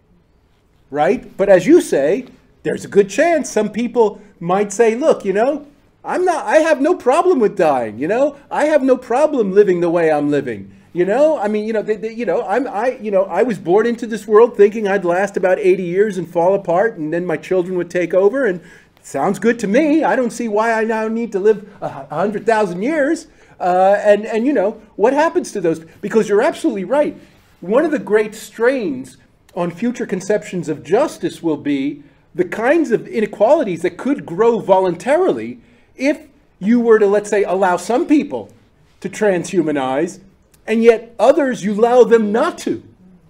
Right? But as you say, there's a good chance some people might say, look, you know, I'm not, I have no problem with dying, you know, I have no problem living the way I'm living, you know, I mean, you know, they, they, you know, I'm, I, you know, I was born into this world thinking I'd last about eighty years and fall apart, and then my children would take over, and it sounds good to me. I don't see why I now need to live a hundred thousand years. Uh, and, and, you know, what happens to those? Because you're absolutely right. One of the great strains on future conceptions of justice will be the kinds of inequalities that could grow voluntarily if you were to, let's say, allow some people to transhumanize, and yet others you allow them not to.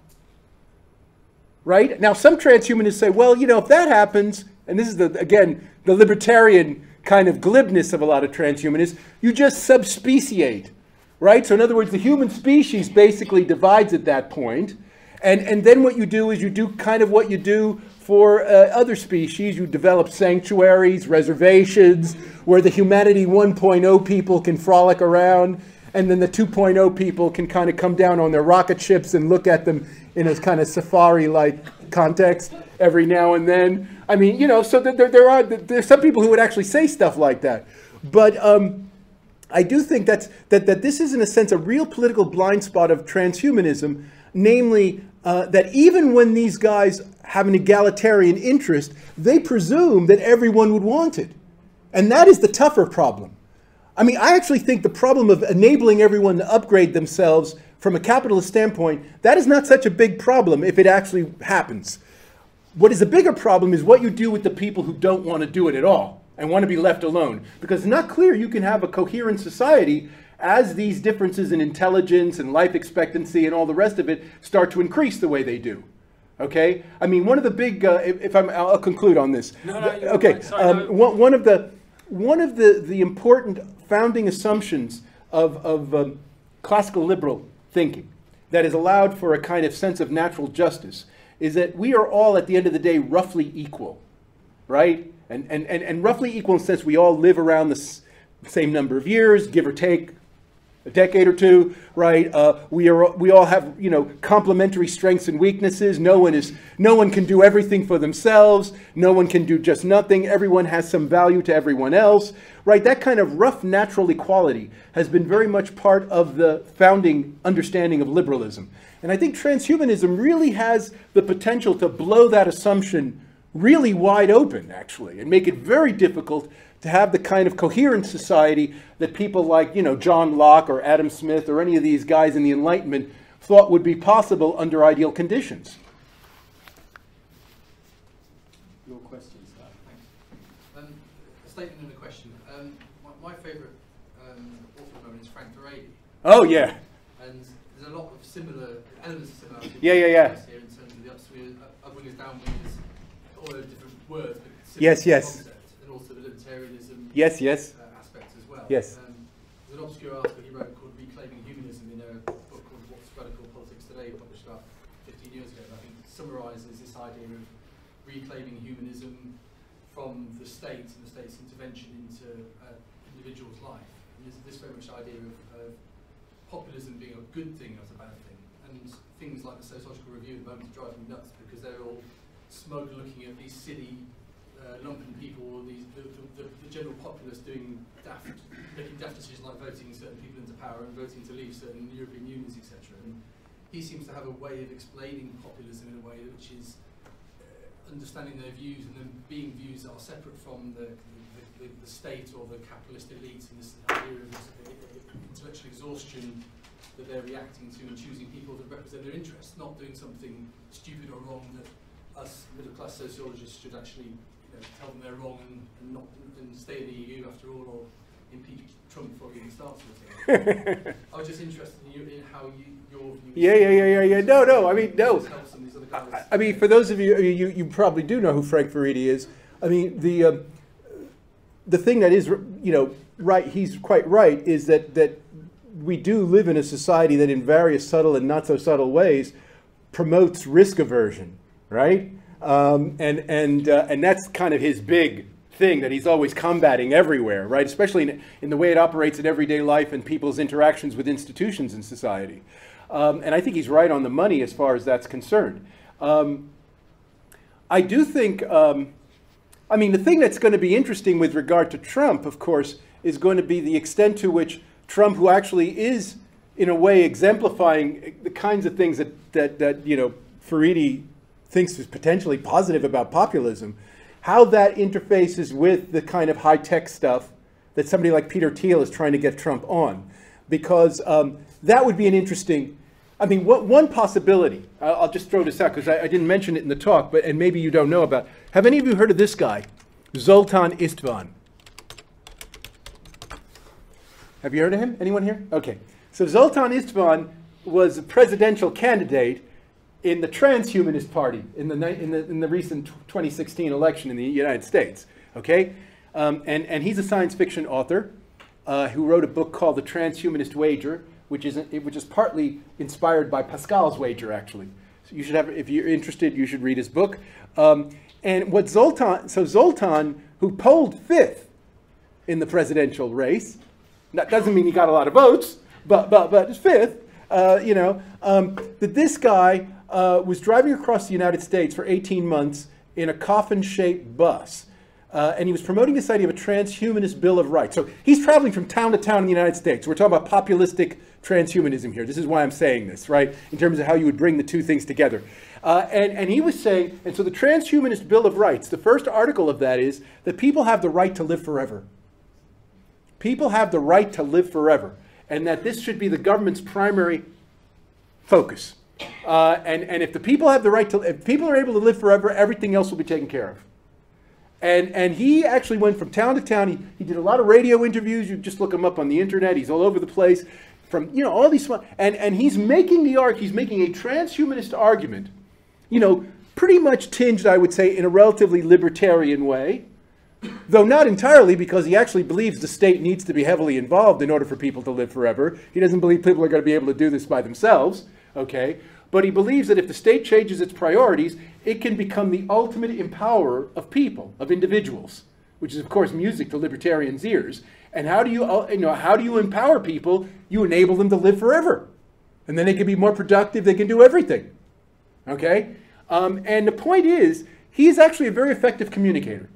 Right? Now, some transhumanists say, well, you know, if that happens, and this is, the again, the libertarian kind of glibness of a lot of transhumanists, you just subspeciate. Right? So in other words, the human species basically divides at that point, and, and then what you do is you do kind of what you do for uh, other species. You develop sanctuaries, reservations, where the humanity one point oh people can frolic around, and then the two point oh people can kind of come down on their rocket ships and look at them in a kind of safari-like context every now and then. I mean, you know, so there, there are there's some people who would actually say stuff like that. But um, I do think that's, that, that this is, in a sense, a real political blind spot of transhumanism, namely uh, that even when these guys have an egalitarian interest, they presume that everyone would want it. And that is the tougher problem. I mean, I actually think the problem of enabling everyone to upgrade themselves from a capitalist standpoint, that is not such a big problem if it actually happens. What is a bigger problem is what you do with the people who don't want to do it at all and want to be left alone. Because it's not clear you can have a coherent society as these differences in intelligence and life expectancy and all the rest of it start to increase the way they do. Okay? I mean, one of the big, uh, if, if I'm, I'll conclude on this. No, no, the, okay, right. Sorry, um, no. one, one of the, one of the, the important founding assumptions of, of um, classical liberal thinking that has allowed for a kind of sense of natural justice is that we are all, at the end of the day, roughly equal, right? And, and, and, and roughly equal in the sense we all live around the s same number of years, give or take a decade or two, right? Uh, we are we all have, you know, complementary strengths and weaknesses. No one is no one can do everything for themselves. No one can do just nothing. Everyone has some value to everyone else, right? That kind of rough natural equality has been very much part of the founding understanding of liberalism. And I think transhumanism really has the potential to blow that assumption really wide open, actually, and make it very difficult to have the kind of coherent society that people like, you know, John Locke or Adam Smith or any of these guys in the Enlightenment thought would be possible under ideal conditions. Your question, sir. Thanks. Um, a statement and a question. Um, my, my favourite um, author moment is Frank Faraday. Oh, yeah. And there's a lot of similar elements of similarity. Yeah, yeah, yeah. Here in terms of the upswing, upwingers, downwingers, all those different words, but yes, yes. concept, and also the libertarianism yes, yes. Uh, aspect as well. Yes. Um, there's an obscure article he wrote called Reclaiming Humanism in a book called What's Radical Politics Today, published about fifteen years ago, and I think it summarises this idea of reclaiming humanism from the state and the state's intervention into uh, individual's life. And there's this very much idea of, of populism being a good thing, not a bad thing. And things like the Sociological Review at the moment drive me nuts because they're all smug looking at these silly uh, lumpen people, or these, the, the, the general populace doing daft, making daft decisions like voting certain people into power and voting to leave certain European unions, et cetera. And he seems to have a way of explaining populism in a way which is understanding their views and then being views that are separate from the, the, the, the state or the capitalist elites, and this idea of intellectual exhaustion that they're reacting to and choosing people that represent their interests, not doing something stupid or wrong that us middle-class sociologists should actually, you know, tell them they're wrong and, and not and stay in the E U after all, or impeach Trump before he even starts with it. I was just interested in, you, in how you, your views. Yeah, yeah, yeah, yeah, yeah. No, no. I mean, no. I, I mean, for those of you, you, you probably do know who Frank Furedi is. I mean, the um, the thing that is, you know, right. He's quite right. Is that that we do live in a society that, in various subtle and not so subtle ways, promotes risk aversion, right? Um, and and uh, and that's kind of his big thing that he's always combating everywhere, right? Especially in, in the way it operates in everyday life and people's interactions with institutions in society. Um, and I think he's right on the money as far as that's concerned. Um, I do think, um, I mean, the thing that's going to be interesting with regard to Trump, of course, is going to be the extent to which Trump, who actually is, in a way, exemplifying the kinds of things that, that, that you know, Furedi thinks is potentially positive about populism, how that interfaces with the kind of high-tech stuff that somebody like Peter Thiel is trying to get Trump on. Because um, that would be an interesting, I mean, what, one possibility, I'll, I'll just throw this out because I, I didn't mention it in the talk, but and maybe you don't know about. Have any of you heard of this guy, Zoltan Istvan? Have you heard of him? Anyone here? Okay. So Zoltan Istvan was a presidential candidate in the Transhumanist Party in the, in the, in the recent twenty sixteen election in the United States. Okay? Um, and, and he's a science fiction author uh, who wrote a book called The Transhumanist Wager, which is, which is partly inspired by Pascal's wager, actually. So you should have, if you're interested, you should read his book. Um, and what Zoltan, so Zoltan, who polled fifth in the presidential race, that doesn't mean he got a lot of votes, but, but, but fifth, uh, you know, um, that this guy uh, was driving across the United States for eighteen months in a coffin-shaped bus. Uh, and he was promoting this idea of a transhumanist Bill of Rights. So he's traveling from town to town in the United States. We're talking about populistic transhumanism here. This is why I'm saying this, right? In terms of how you would bring the two things together. Uh, and, and he was saying, and so the transhumanist Bill of Rights, the first article of that is that people have the right to live forever. People have the right to live forever. And that this should be the government's primary focus. Uh, and, and if the people have the right to, if people are able to live forever, everything else will be taken care of. And, and he actually went from town to town. He, he did a lot of radio interviews. You just look him up on the internet. He's all over the place. From, you know, all these, and, and he's making the arg, he's making a transhumanist argument, you know, pretty much tinged, I would say, in a relatively libertarian way, though not entirely, because he actually believes the state needs to be heavily involved in order for people to live forever. He doesn't believe people are going to be able to do this by themselves, okay? But he believes that if the state changes its priorities, it can become the ultimate empowerer of people, of individuals, which is, of course, music to libertarians' ears. And how do you, you know, how do you empower people? You enable them to live forever. And then they can be more productive. They can do everything. Okay? Um, and the point is, he's actually a very effective communicator.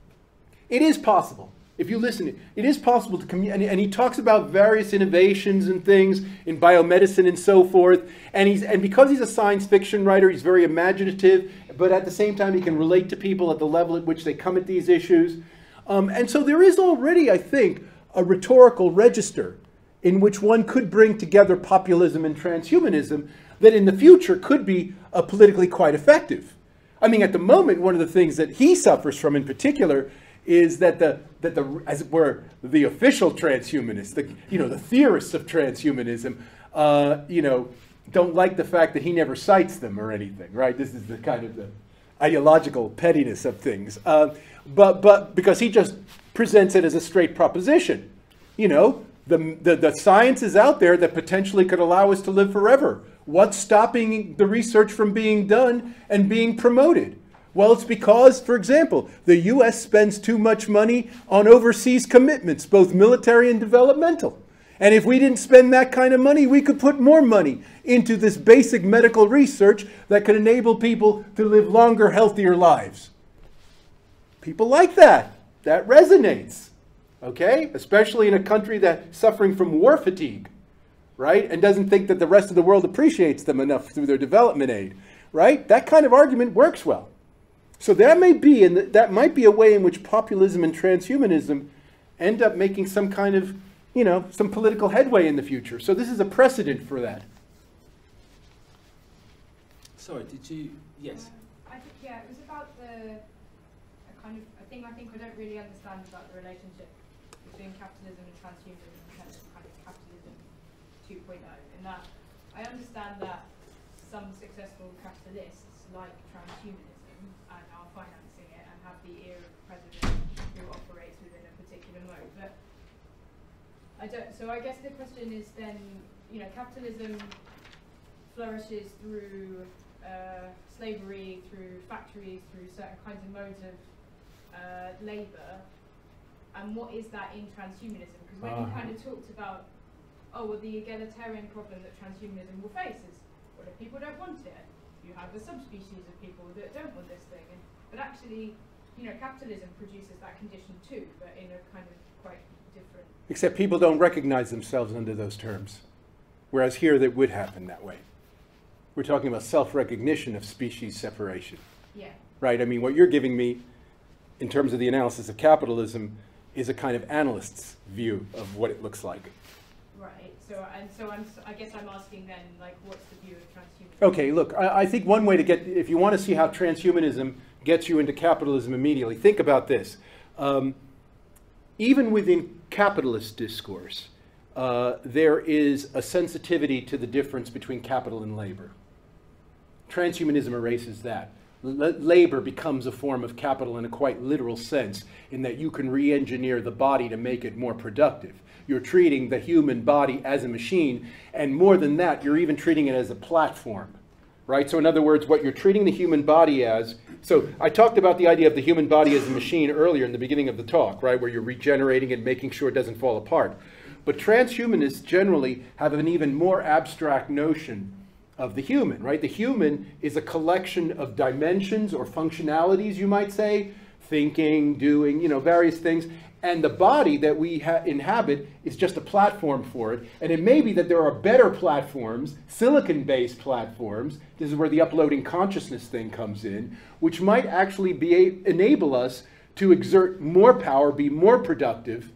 It is possible. If you listen, it is possible to communicate. And, and he talks about various innovations and things in biomedicine and so forth. And, he's, and because he's a science fiction writer, he's very imaginative. But at the same time, he can relate to people at the level at which they come at these issues. Um, and so there is already, I think, a rhetorical register in which one could bring together populism and transhumanism that in the future could be uh, politically quite effective. I mean, at the moment, one of the things that he suffers from in particular is that the, that the as it were, the official transhumanists, the, you know, the theorists of transhumanism, uh, you know, don't like the fact that he never cites them or anything, right? This is the kind of the, ideological pettiness of things. Uh, but, but because he just presents it as a straight proposition. You know, the, the, the science is out there that potentially could allow us to live forever. What's stopping the research from being done and being promoted? Well, it's because, for example, the U S spends too much money on overseas commitments, both military and developmental. And if we didn't spend that kind of money, we could put more money into this basic medical research that could enable people to live longer, healthier lives. People like that. That resonates, okay? Especially in a country that's suffering from war fatigue, right? And doesn't think that the rest of the world appreciates them enough through their development aid, right? That kind of argument works well. So that may be, and that might be a way in which populism and transhumanism end up making some kind of, you know, some political headway in the future. So this is a precedent for that. Sorry, did you? Yes. Um, I think, yeah, it was about the a kind of a thing I think I don't really understand about the relationship between capitalism and transhumanism in terms of kind of capitalism two point oh. In that, I understand that some successful capitalists like transhumanism and are financing it and have the ear of the president who operates within a particular mode, but I don't. So I guess the question is then, you know, capitalism flourishes through uh, slavery, through factories, through certain kinds of modes of uh, labour, and what is that in transhumanism? Because when uh. you kind of talked about, oh, well, the egalitarian problem that transhumanism will face is, what if people don't want it? You have a subspecies of people that don't want this thing, and, but actually, you know, capitalism produces that condition too, but in a kind of quite different. Except people don't recognize themselves under those terms, whereas here that would happen that way. We're talking about self-recognition of species separation. Yeah. Right? I mean, what you're giving me in terms of the analysis of capitalism is a kind of analyst's view of what it looks like. Right. So, and so I'm, I guess I'm asking then, like, what's the view of transhumanism? Okay, look, I, I think one way to get, if you want to see how transhumanism gets you into capitalism immediately, think about this. Um, even within capitalist discourse, uh, there is a sensitivity to the difference between capital and labor. Transhumanism erases that. L labor becomes a form of capital in a quite literal sense, in that you can re-engineer the body to make it more productive. You're treating the human body as a machine, and more than that, you're even treating it as a platform, right? So in other words, what you're treating the human body as, so I talked about the idea of the human body as a machine earlier in the beginning of the talk, right, where you're regenerating and making sure it doesn't fall apart. But transhumanists generally have an even more abstract notion of the human, right? The human is a collection of dimensions or functionalities, you might say, thinking, doing, you know, various things. And the body that we ha inhabit is just a platform for it. And it may be that there are better platforms, silicon-based platforms, this is where the uploading consciousness thing comes in, which might actually be a enable us to exert more power, be more productive.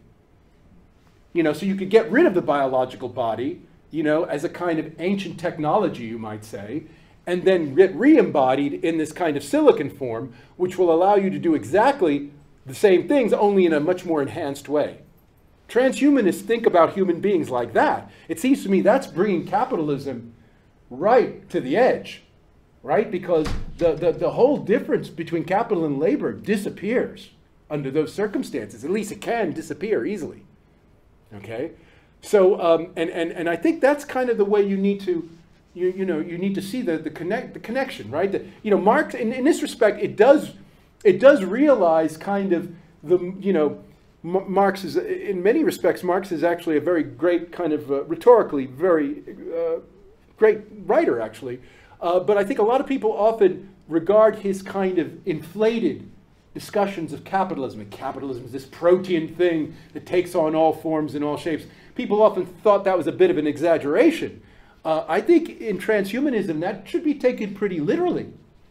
You know, so you could get rid of the biological body, you know, as a kind of ancient technology, you might say, and then get re-embodied in this kind of silicon form, which will allow you to do exactly the same things, only in a much more enhanced way. Transhumanists think about human beings like that. It seems to me that's bringing capitalism right to the edge, right? Because the, the, the whole difference between capital and labor disappears under those circumstances. At least it can disappear easily, okay? So, um, and, and, and I think that's kind of the way you need to, you, you know, you need to see the, the, connect, the connection, right? The, you know, Marx, in, in this respect, it does, it does realize kind of the, you know, M Marx is, in many respects, Marx is actually a very great kind of, uh, rhetorically, very uh, great writer, actually. Uh, but I think a lot of people often regard his kind of inflated discussions of capitalism. And capitalism is this protean thing that takes on all forms and all shapes. People often thought that was a bit of an exaggeration. Uh, I think in transhumanism that should be taken pretty literally.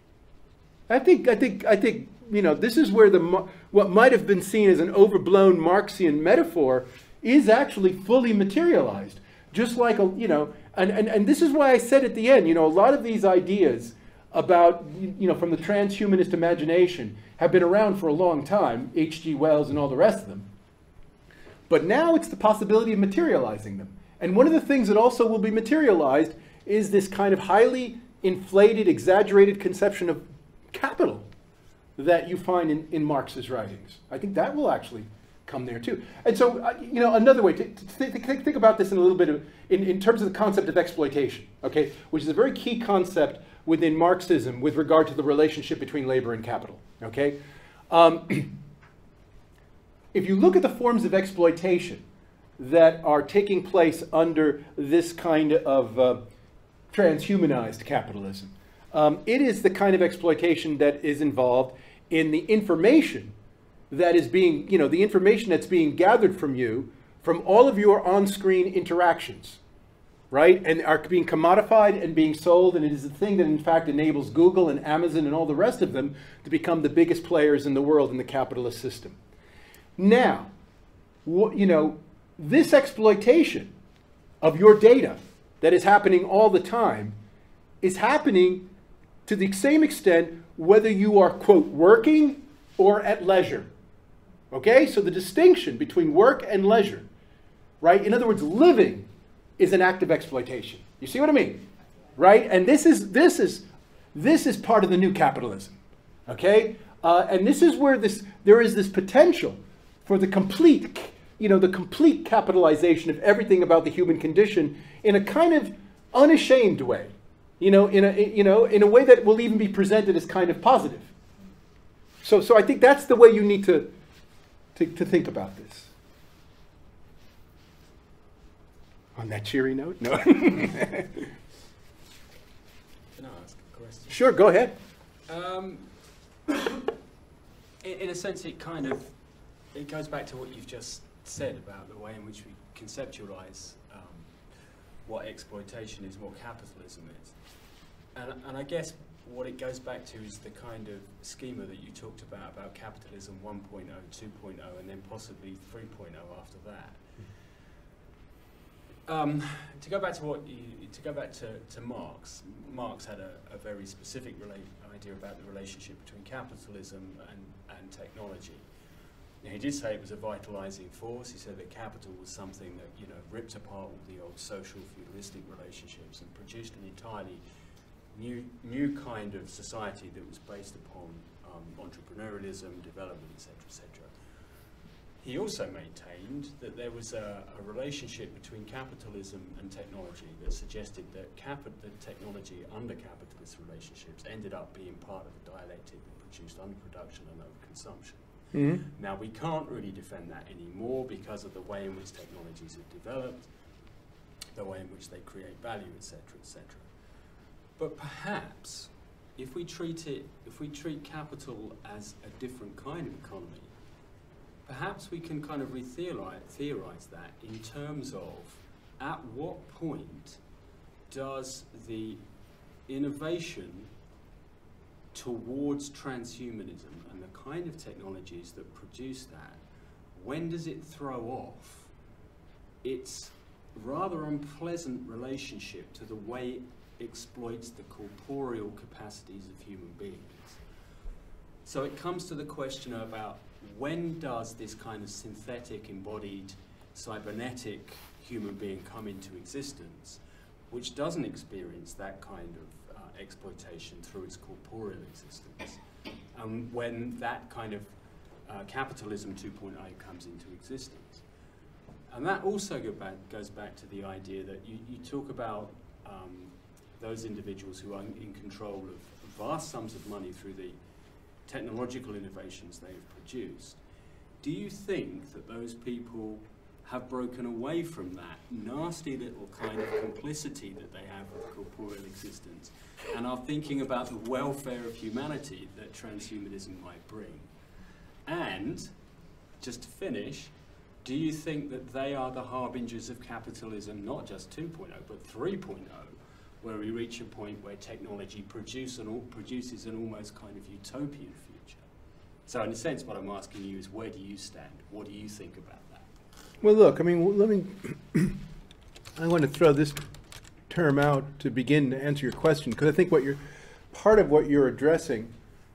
I think, I think, I think, you know, this is where the what might have been seen as an overblown Marxian metaphor is actually fully materialized. Just like a, you know, and, and, and this is why I said at the end, you know, a lot of these ideas about, you know, from the transhumanist imagination have been around for a long time, H G Wells and all the rest of them. But now it's the possibility of materializing them. And one of the things that also will be materialized is this kind of highly inflated, exaggerated conception of capital that you find in, in Marx's writings. I think that will actually come there too. And so, uh, you know, another way to, to think, think about this in a little bit of, in, in terms of the concept of exploitation, okay, which is a very key concept within Marxism with regard to the relationship between labor and capital, okay? Um, if you look at the forms of exploitation that are taking place under this kind of uh, transhumanized capitalism, um, it is the kind of exploitation that is involved in the information that is being, you know, the information that's being gathered from you from all of your on-screen interactions, right? And are being commodified and being sold, and it is the thing that in fact enables Google and Amazon and all the rest of them to become the biggest players in the world in the capitalist system. Now, you know, this exploitation of your data that is happening all the time is happening to the same extent whether you are, quote, working or at leisure. Okay? So the distinction between work and leisure, right? In other words, living is an act of exploitation. You see what I mean? Right? And this is, this is, this is part of the new capitalism. Okay? Uh, and this is where this, there is this potential for the complete, you know, the complete capitalization of everything about the human condition in a kind of unashamed way. You know, in a, you know, in a way that will even be presented as kind of positive. So, so I think that's the way you need to, to, to think about this. On that cheery note? No. Can I ask a question? Sure, go ahead. Um, in, in a sense, it kind of, it goes back to what you've just said about the way in which we conceptualize um, what exploitation is, what capitalism is. And, and I guess what it goes back to is the kind of schema that you talked about, about capitalism one point oh, two point oh, and then possibly three point oh after that. Um, to go back to what you, to go back to, to Marx, Marx had a, a very specific idea about the relationship between capitalism and, and technology. Now, he did say it was a vitalizing force. He said that capital was something that, you know, ripped apart all the old social feudalistic relationships and produced an entirely new new kind of society that was based upon um, entrepreneurialism, development, et cetera, et cetera. He also maintained that there was a, a relationship between capitalism and technology that suggested that, cap that technology under capitalist relationships ended up being part of a dialectic that produced underproduction and overconsumption. Mm-hmm. Now, we can't really defend that anymore because of the way in which technologies have developed, the way in which they create value, et cetera, et cetera. But perhaps, if we treat it, if we treat capital as a different kind of economy, perhaps we can kind of re-theorize theorize that in terms of at what point does the innovation towards transhumanism and the kind of technologies that produce that, when does it throw off its rather unpleasant relationship to the way exploits the corporeal capacities of human beings? So it comes to the question about when does this kind of synthetic, embodied, cybernetic human being come into existence, which doesn't experience that kind of uh, exploitation through its corporeal existence, and when that kind of uh, capitalism two point oh comes into existence. And that also go back, goes back to the idea that you, you talk about um, those individuals who are in control of vast sums of money through the technological innovations they've produced. Do you think that those people have broken away from that nasty little kind of complicity that they have with corporeal existence and are thinking about the welfare of humanity that transhumanism might bring? And, just to finish, do you think that they are the harbingers of capitalism, not just two point oh, but three point oh, where we reach a point where technology produce an, produces an almost kind of utopian future? So in a sense, what I'm asking you is, where do you stand? What do you think about that? Well, look, I mean, let me, I want to throw this term out to begin to answer your question, because I think what you're, part of what you're addressing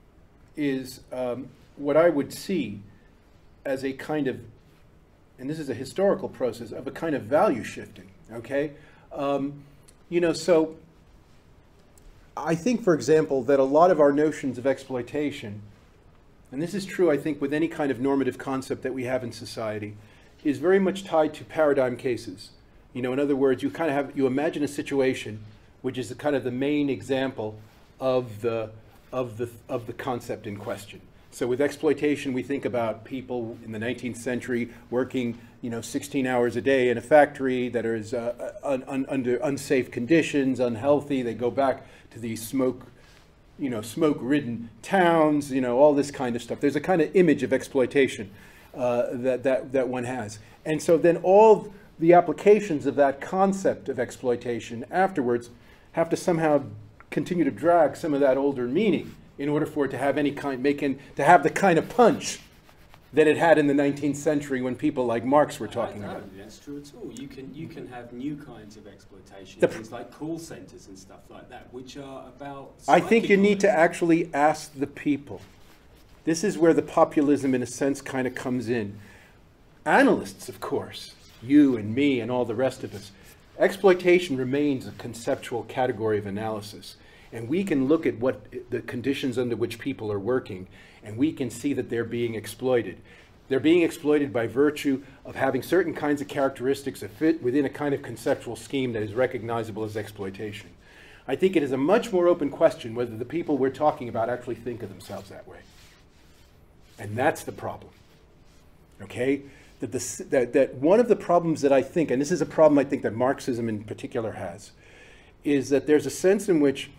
is um, what I would see as a kind of, and this is a historical process, of a kind of value shifting, okay? Um, you know, so I think, for example, that a lot of our notions of exploitation, and this is true, I think, with any kind of normative concept that we have in society, is very much tied to paradigm cases. You know, in other words, you kind of have, you imagine a situation which is the kind of the main example of the, of the, of the concept in question. So with exploitation, we think about people in the nineteenth century working, you know, sixteen hours a day in a factory that is uh, un, un, under unsafe conditions, unhealthy. They go back to these smoke, you know, smoke-ridden towns, you know, all this kind of stuff. There's a kind of image of exploitation uh, that, that, that one has. And so then all the applications of that concept of exploitation afterwards have to somehow continue to drag some of that older meaning in order for it to have any kind, making, to have the kind of punch that it had in the nineteenth century when people like Marx were talking I, I about. don't think that's true at all. You can, you can have new kinds of exploitation, The things like call centers and stuff like that, which are about I think you need to psychic actually ask the people. This is where the populism, in a sense, kind of comes in. Analysts, of course, you and me and all the rest of us, exploitation remains a conceptual category of analysis. And we can look at what the conditions under which people are working, and we can see that they're being exploited. They're being exploited by virtue of having certain kinds of characteristics that fit within a kind of conceptual scheme that is recognizable as exploitation. I think it is a much more open question whether the people we're talking about actually think of themselves that way. And that's the problem, okay? That, the, that, that one of the problems that I think, and this is a problem I think that Marxism in particular has, is that there's a sense in which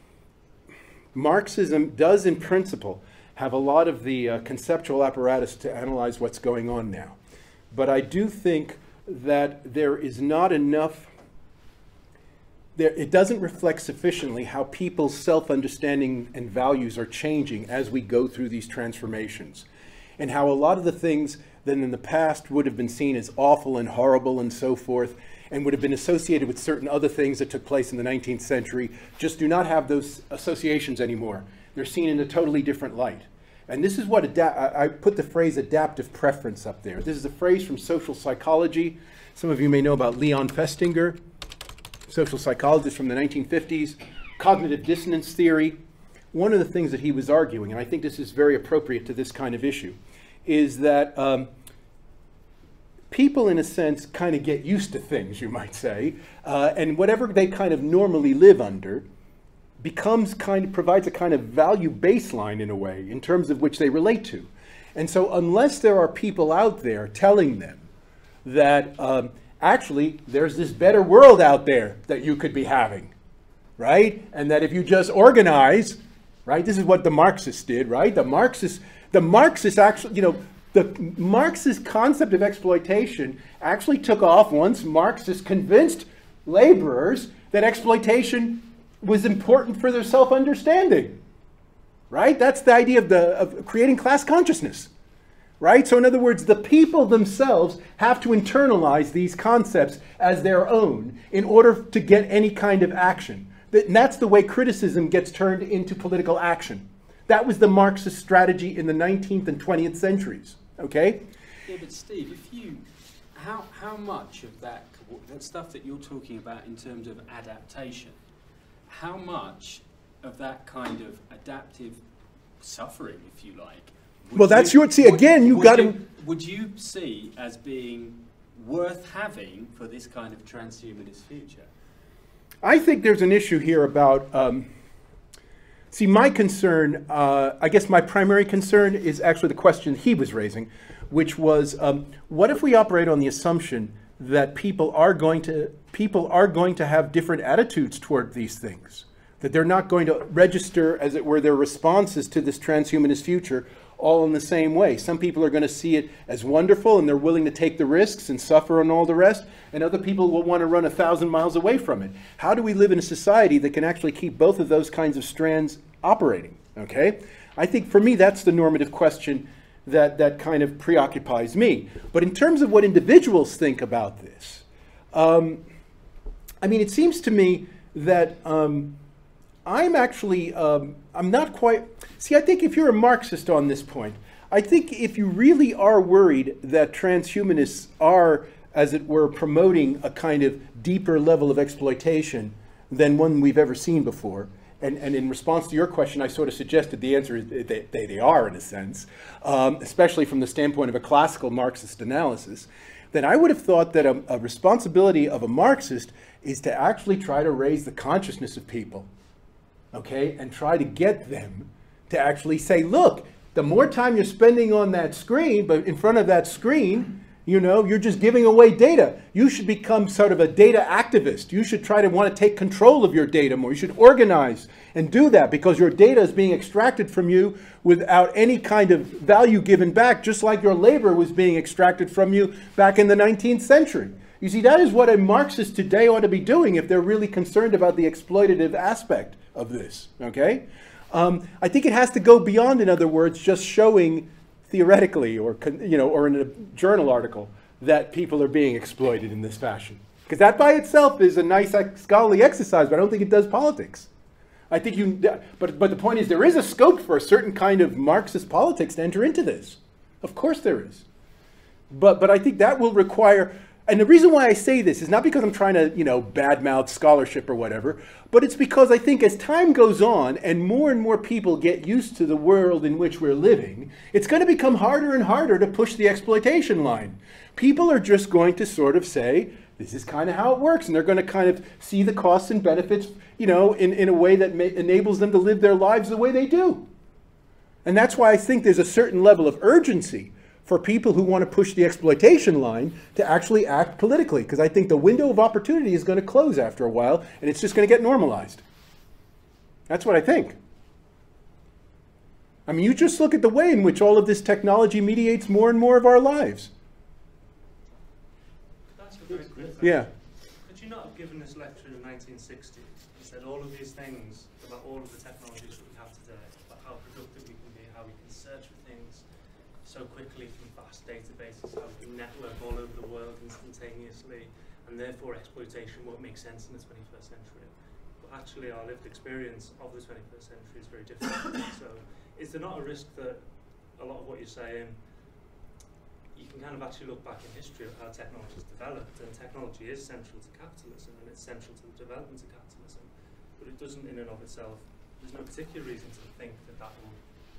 Marxism does, in principle, have a lot of the uh, conceptual apparatus to analyze what's going on now. But I do think that there is not enough, there, it doesn't reflect sufficiently how people's self-understanding and values are changing as we go through these transformations. And how a lot of the things that in the past would have been seen as awful and horrible and so forth, and would have been associated with certain other things that took place in the nineteenth century, just do not have those associations anymore. They're seen in a totally different light. And this is what, ada I, I put the phrase adaptive preference up there. This is a phrase from social psychology. Some of you may know about Leon Festinger, social psychologist from the nineteen fifties, cognitive dissonance theory. One of the things that he was arguing, and I think this is very appropriate to this kind of issue, is that um, people, in a sense, kind of get used to things, you might say, uh, and whatever they kind of normally live under becomes kind of, provides a kind of value baseline in a way, in terms of which they relate to. And so unless there are people out there telling them that um, actually there's this better world out there that you could be having, right? And that if you just organize, right, this is what the Marxists did, right? The Marxists, the Marxists actually, you know, the Marxist concept of exploitation actually took off once Marxists convinced laborers that exploitation was important for their self-understanding, right? That's the idea of, the, of creating class consciousness, right? So in other words, the people themselves have to internalize these concepts as their own in order to get any kind of action. And that's the way criticism gets turned into political action. That was the Marxist strategy in the nineteenth and twentieth centuries, okay? Yeah, but Steve, if you, how, how much of that, that stuff that you're talking about in terms of adaptation, how much of that kind of adaptive suffering, if you like, well, that's your, see, again, you've got to... Would you see as being worth having for this kind of transhumanist future? I think there's an issue here about, um, see, my concern, uh, I guess my primary concern is actually the question he was raising, which was, um, what if we operate on the assumption that people are going to, people are going to have different attitudes toward these things, that they're not going to register, as it were, their responses to this transhumanist future all in the same way. Some people are going to see it as wonderful and they're willing to take the risks and suffer and all the rest, and other people will want to run a thousand miles away from it. How do we live in a society that can actually keep both of those kinds of strands operating, okay? I think for me that's the normative question that, that kind of preoccupies me. But in terms of what individuals think about this, um, I mean, it seems to me that um, I'm actually, um, I'm not quite, see, I think if you're a Marxist on this point, I think if you really are worried that transhumanists are, as it were, promoting a kind of deeper level of exploitation than one we've ever seen before, and, and in response to your question, I sort of suggested the answer is they, they, they are in a sense, um, especially from the standpoint of a classical Marxist analysis, then I would have thought that a, a responsibility of a Marxist is to actually try to raise the consciousness of people, okay, and try to get them to actually say, look, the more time you're spending on that screen, but in front of that screen, you know, you're just giving away data. You should become sort of a data activist. You should try to want to take control of your data more. You should organize and do that because your data is being extracted from you without any kind of value given back, just like your labor was being extracted from you back in the nineteenth century. You see, that is what a Marxist today ought to be doing if they're really concerned about the exploitative aspect of this, okay? Um, I think it has to go beyond, in other words, just showing theoretically or, you know, or in a journal article that people are being exploited in this fashion. Because that by itself is a nice scholarly exercise, but I don't think it does politics. I think you, but, but the point is there is a scope for a certain kind of Marxist politics to enter into this. Of course there is. But, but I think that will require, and the reason why I say this is not because I'm trying to, you know, badmouth scholarship or whatever, but it's because I think as time goes on and more and more people get used to the world in which we're living, it's going to become harder and harder to push the exploitation line. People are just going to sort of say, this is kind of how it works, and they're going to kind of see the costs and benefits, you know, in, in a way that may, enables them to live their lives the way they do. And that's why I think there's a certain level of urgency for people who want to push the exploitation line to actually act politically, because I think the window of opportunity is going to close after a while, and it's just going to get normalized. That's what I think. I mean, you just look at the way in which all of this technology mediates more and more of our lives. That's a very quick Yeah. Could you not have given this lecture in the nineteen sixties and said all of these things about all of the technologies that we have today, about how productive we can be, how we can search for things so quickly from vast databases, how we can network all over the world instantaneously, and therefore exploitation won't make sense in the twenty-first century. But actually our lived experience of the twenty-first century is very different. So is there not a risk that a lot of what you're saying, you can kind of actually look back in history of how technology has developed, and technology is central to capitalism and it's central to the development of capitalism, but it doesn't in and of itself, there's no particular reason to think that that will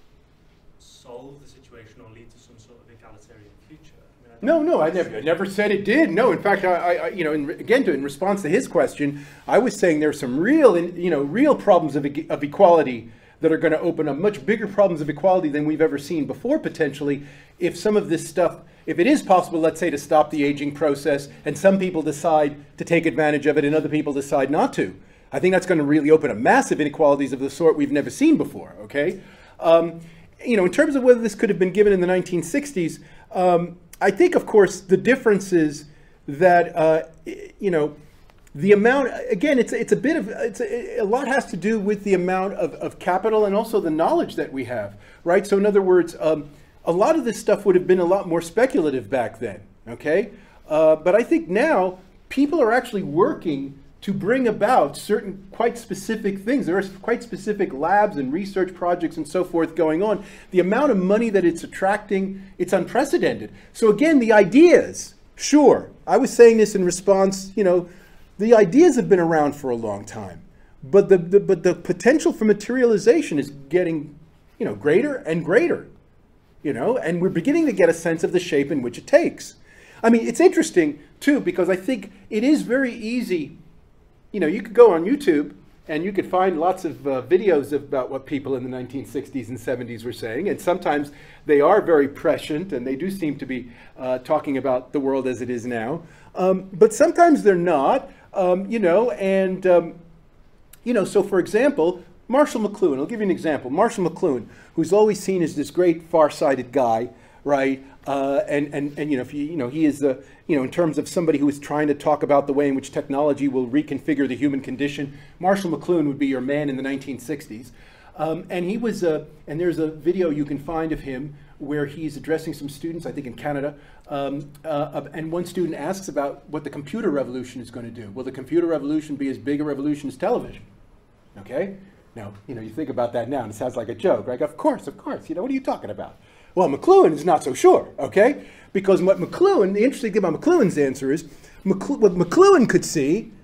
solve the situation or lead to some sort of egalitarian future. I mean, I No, no, I never, I never said it did. No, in fact, I, I you know, in, again, to, in response to his question, I was saying there's some real, you know, real problems of, of equality that are going to open up much bigger problems of equality than we've ever seen before, potentially, if some of this stuff, if it is possible, let's say, to stop the aging process, and some people decide to take advantage of it and other people decide not to. I think that's going to really open up massive inequalities of the sort we've never seen before, okay? Um, you know, in terms of whether this could have been given in the nineteen sixties, um, I think, of course, the difference is that, uh, you know, the amount, again, it's, it's a bit of, it's a, a lot has to do with the amount of, of capital and also the knowledge that we have, right? So in other words, um, a lot of this stuff would have been a lot more speculative back then, okay? Uh, but I think now people are actually working to bring about certain quite specific things. There are quite specific labs and research projects and so forth going on. The amount of money that it's attracting, it's unprecedented. So again, the ideas, sure. I was saying this in response, you know, the ideas have been around for a long time, but the, the, but the potential for materialization is getting, you know, greater and greater, you know, and we're beginning to get a sense of the shape in which it takes. I mean, it's interesting too, because I think it is very easy. You know, you could go on YouTube and you could find lots of uh, videos about what people in the nineteen sixties and seventies were saying. And sometimes they are very prescient and they do seem to be uh, talking about the world as it is now. Um, but sometimes they're not, um, you know, and, um, you know, so for example, Marshall McLuhan, I'll give you an example. Marshall McLuhan, who's always seen as this great far-sighted guy, right? Uh, and, and, and, you know, if you, you know, he is, uh, you know, in terms of somebody who is trying to talk about the way in which technology will reconfigure the human condition, Marshall McLuhan would be your man in the nineteen sixties. Um, and he was, uh, and there's a video you can find of him where he's addressing some students, I think in Canada, um, uh, and one student asks about what the computer revolution is going to do. Will the computer revolution be as big a revolution as television? Okay? Now, you know, you think about that now and it sounds like a joke, right? Of course, of course, you know, what are you talking about? Well, McLuhan is not so sure, okay? Because what McLuhan, the interesting thing about McLuhan's answer is, McLu what McLuhan could see,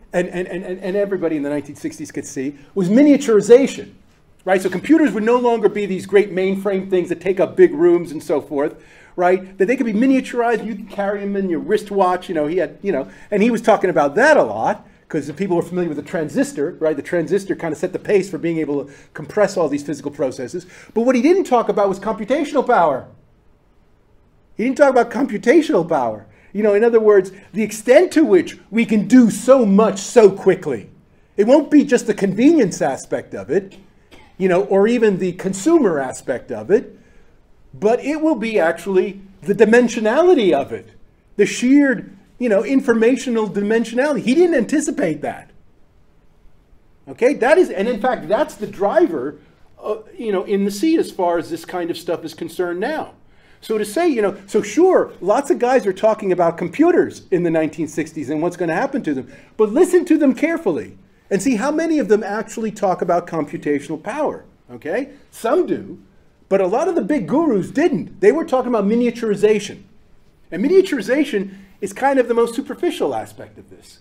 and, and, and, and everybody in the nineteen sixties could see, was miniaturization. Right? So computers would no longer be these great mainframe things that take up big rooms and so forth, right? That they could be miniaturized, you could carry them in your wristwatch, you know, he had, you know, and he was talking about that a lot, because if people were familiar with the transistor, right? The transistor kind of set the pace for being able to compress all these physical processes. But what he didn't talk about was computational power. He didn't talk about computational power. You know, in other words, the extent to which we can do so much so quickly. It won't be just the convenience aspect of it, you know, or even the consumer aspect of it, but it will be actually the dimensionality of it, the sheer, you know, informational dimensionality. He didn't anticipate that. Okay, that is, and in fact, that's the driver, uh, you know, in the seat as far as this kind of stuff is concerned now. So to say, you know, so sure, lots of guys are talking about computers in the nineteen sixties and what's going to happen to them, but listen to them carefully. And see how many of them actually talk about computational power, okay? Some do, but a lot of the big gurus didn't. They were talking about miniaturization. And miniaturization is kind of the most superficial aspect of this.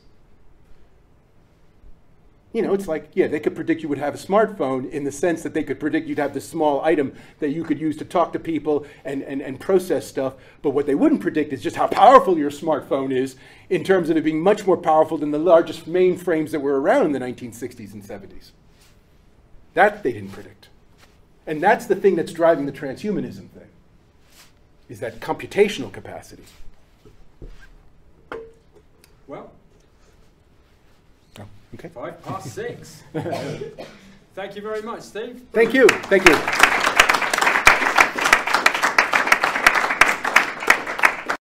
You know, it's like, yeah, they could predict you would have a smartphone in the sense that they could predict you'd have this small item that you could use to talk to people and, and, and process stuff. But what they wouldn't predict is just how powerful your smartphone is in terms of it being much more powerful than the largest mainframes that were around in the nineteen sixties and seventies. That they didn't predict. And that's the thing that's driving the transhumanism thing, is that computational capacity. Well, okay. Five past six. Thank you very much, Steve. Thank you. Thank you.